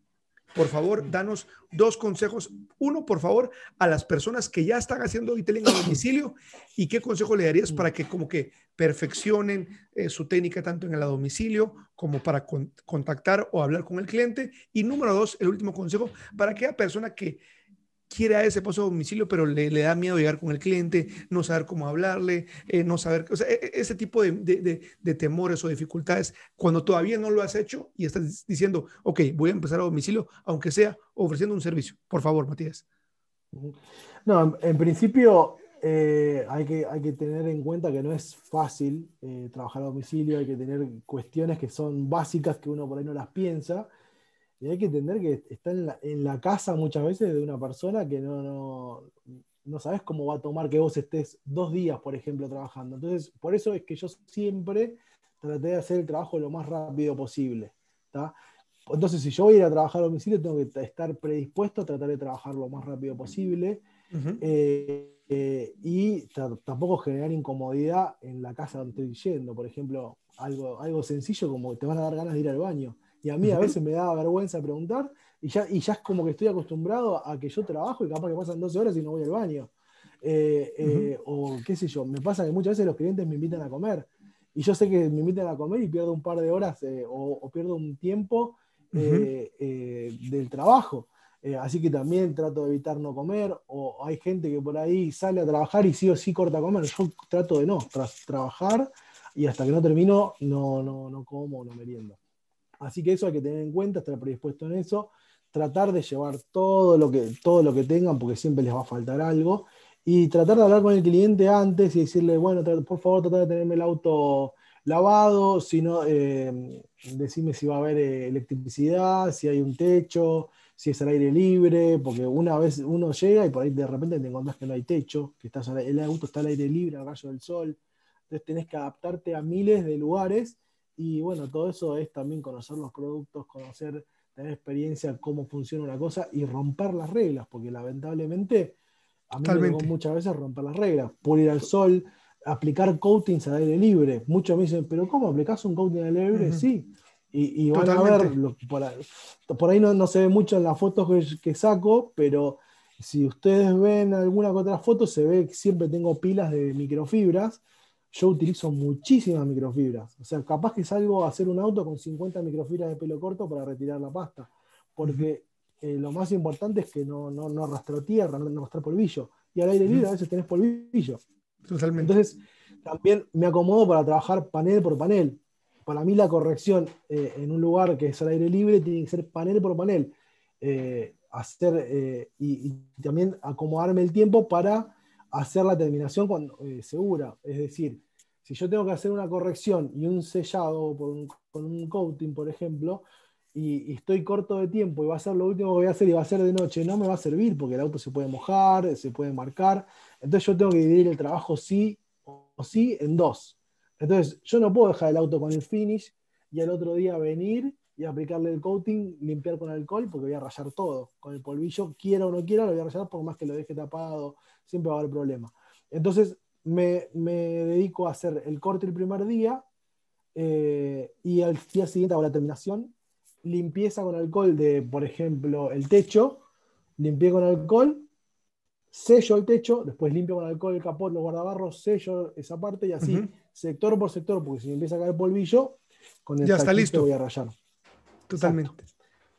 por favor, danos dos consejos. Uno, por favor, a las personas que ya están haciendo detailing a domicilio y qué consejo le darías para que como que perfeccionen eh, su técnica tanto en el domicilio como para con, contactar o hablar con el cliente. Y número dos, el último consejo para aquella persona que quiere a ese paso a domicilio, pero le, le, da miedo llegar con el cliente, no saber cómo hablarle, eh, no saber, o sea, ese tipo de, de, de, de temores o dificultades, cuando todavía no lo has hecho y estás diciendo, ok, voy a empezar a domicilio, aunque sea ofreciendo un servicio. Por favor, Matías. No, en, en principio eh, hay que, hay que tener en cuenta que no es fácil eh, trabajar a domicilio, hay que tener cuestiones que son básicas que uno por ahí no las piensa. Y hay que entender que está en la, en la casa muchas veces de una persona que no, no, no sabes cómo va a tomar que vos estés dos días, por ejemplo, trabajando. Entonces, por eso es que yo siempre traté de hacer el trabajo lo más rápido posible. ¿Tá? Entonces, si yo voy a ir a trabajar a domicilio, tengo que estar predispuesto a tratar de trabajar lo más rápido posible. Ujú. Eh, eh, y tampoco generar incomodidad en la casa donde estoy yendo. Por ejemplo, algo, algo sencillo como te van a dar ganas de ir al baño. Y a mí a Ujú. veces me da vergüenza preguntar y ya, y ya es como que estoy acostumbrado a que yo trabajo y capaz que pasan doce horas y no voy al baño. Eh, Ujú. eh, o qué sé yo, me pasa que muchas veces los clientes me invitan a comer y yo sé que me invitan a comer y pierdo un par de horas eh, o, o pierdo un tiempo Ujú. eh, eh, del trabajo. Eh, así que también trato de evitar no comer, o hay gente que por ahí sale a trabajar y sí o sí corta a comer. Yo trato de no, tras trabajar y hasta que no termino no, no, no como, no meriendo. Así que eso hay que tener en cuenta, estar predispuesto en eso, tratar de llevar todo lo que, todo lo que tengan, porque siempre les va a faltar algo, y tratar de hablar con el cliente antes y decirle, bueno, por favor, tratar de tenerme el auto lavado, si no, eh, decime si va a haber eh, electricidad, si hay un techo, si es al aire libre, porque una vez uno llega y por ahí de repente te encontrás que no hay techo, que estás, el auto está al aire libre, al rayo del sol, entonces tenés que adaptarte a miles de lugares y bueno, todo eso es también conocer los productos, conocer, tener experiencia, cómo funciona una cosa y romper las reglas, porque lamentablemente a mí me tocó Totalmente. muchas veces romper las reglas, pulir al sol, aplicar coatings al aire libre. Muchos me dicen, pero ¿cómo aplicás un coating al aire libre? Ujú. Sí. Y, y van a ver, Totalmente. lo, por, ahí, por ahí no, no se ve mucho en las fotos que, que saco, pero si ustedes ven alguna que otra foto, se ve que siempre tengo pilas de microfibras. Yo utilizo muchísimas microfibras. O sea, capaz que salgo a hacer un auto con cincuenta microfibras de pelo corto para retirar la pasta. Ujú. Porque eh, lo más importante es que no, no, no arrastro tierra, no, no arrastro polvillo. Y al aire Ujú. libre a veces tenés polvillo. Totalmente. Entonces, también me acomodo para trabajar panel por panel. Para mí la corrección eh, en un lugar que es al aire libre tiene que ser panel por panel. Eh, hacer, eh, y, y también acomodarme el tiempo para hacer la terminación cuando, eh, segura. Es decir, si yo tengo que hacer una corrección y un sellado por un- con un coating, por ejemplo, y, y estoy corto de tiempo y va a ser lo último que voy a hacer y va a ser de noche, no me va a servir porque el auto se puede mojar, se puede marcar. Entonces yo tengo que dividir el trabajo sí o sí en dos. Entonces yo no puedo dejar el auto con el finish y al otro día venir y aplicarle el coating, limpiar con alcohol, porque voy a rayar todo. Con el polvillo, quiera o no quiera, lo voy a rayar por más que lo deje tapado, siempre va a haber problema. Entonces me, me dedico a hacer el corte el primer día eh, y al día siguiente hago la terminación, limpieza con alcohol de, por ejemplo, el techo, limpié con alcohol, sello el techo, después limpio con alcohol el capot, los guardabarros, sello esa parte y así, Ujú. sector por sector, porque si me empieza a caer polvillo, con el Ya está taquito voy listo. a rayar. Exacto. Totalmente.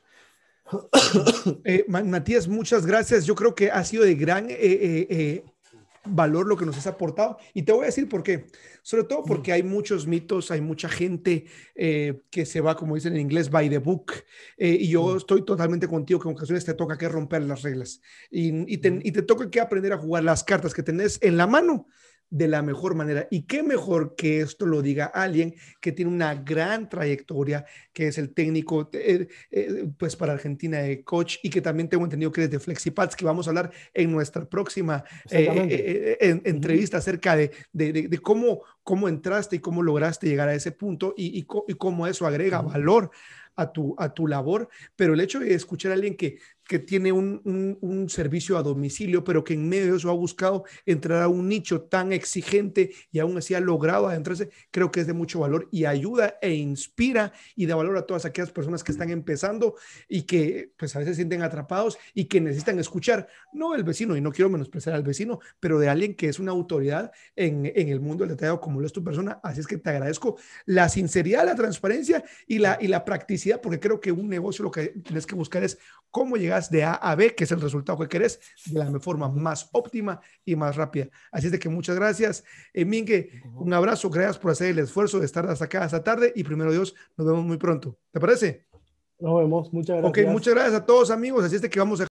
Eh, Ma- Matías, muchas gracias. Yo creo que ha sido de gran eh, eh, eh, valor lo que nos has aportado. Y te voy a decir por qué. Sobre todo Mm, porque hay muchos mitos, hay mucha gente eh, que se va, como dicen en inglés, by the book. Eh, y yo mm, estoy totalmente contigo que en ocasiones te toca que romper las reglas. Y, y, te, mm. y te toca que aprender a jugar las cartas que tenés en la mano de la mejor manera. Y qué mejor que esto lo diga alguien que tiene una gran trayectoria, que es el técnico, eh, eh, pues para Argentina de coach y que también tengo entendido que es de FlexiPads, que vamos a hablar en nuestra próxima eh, Exactamente. eh, eh, en, Ujú. entrevista acerca de, de, de, de, cómo, cómo entraste y cómo lograste llegar a ese punto y, y, y cómo eso agrega Ujú. valor a tu, a tu labor. Pero el hecho de escuchar a alguien que, que tiene un, un, un servicio a domicilio, pero que en medio de eso ha buscado entrar a un nicho tan exigente y aún así ha logrado adentrarse, creo que es de mucho valor y ayuda e inspira y da valor a todas aquellas personas que están empezando y que pues a veces se sienten atrapados y que necesitan escuchar, no del vecino, y no quiero menospreciar al vecino, pero de alguien que es una autoridad en, en el mundo del detallado como lo es tu persona. Así es que te agradezco la sinceridad, la transparencia y la, y la practicidad, porque creo que un negocio lo que tienes que buscar es cómo llegas de A a B, que es el resultado que querés, de la forma Ujú. más óptima y más rápida. Así es de que muchas gracias, eh, Mingue, un abrazo, gracias por hacer el esfuerzo de estar hasta acá esta tarde y primero Dios, nos vemos muy pronto. ¿Te parece? Nos vemos. Muchas Ok, muchas gracias. gracias a todos amigos, así es de que vamos a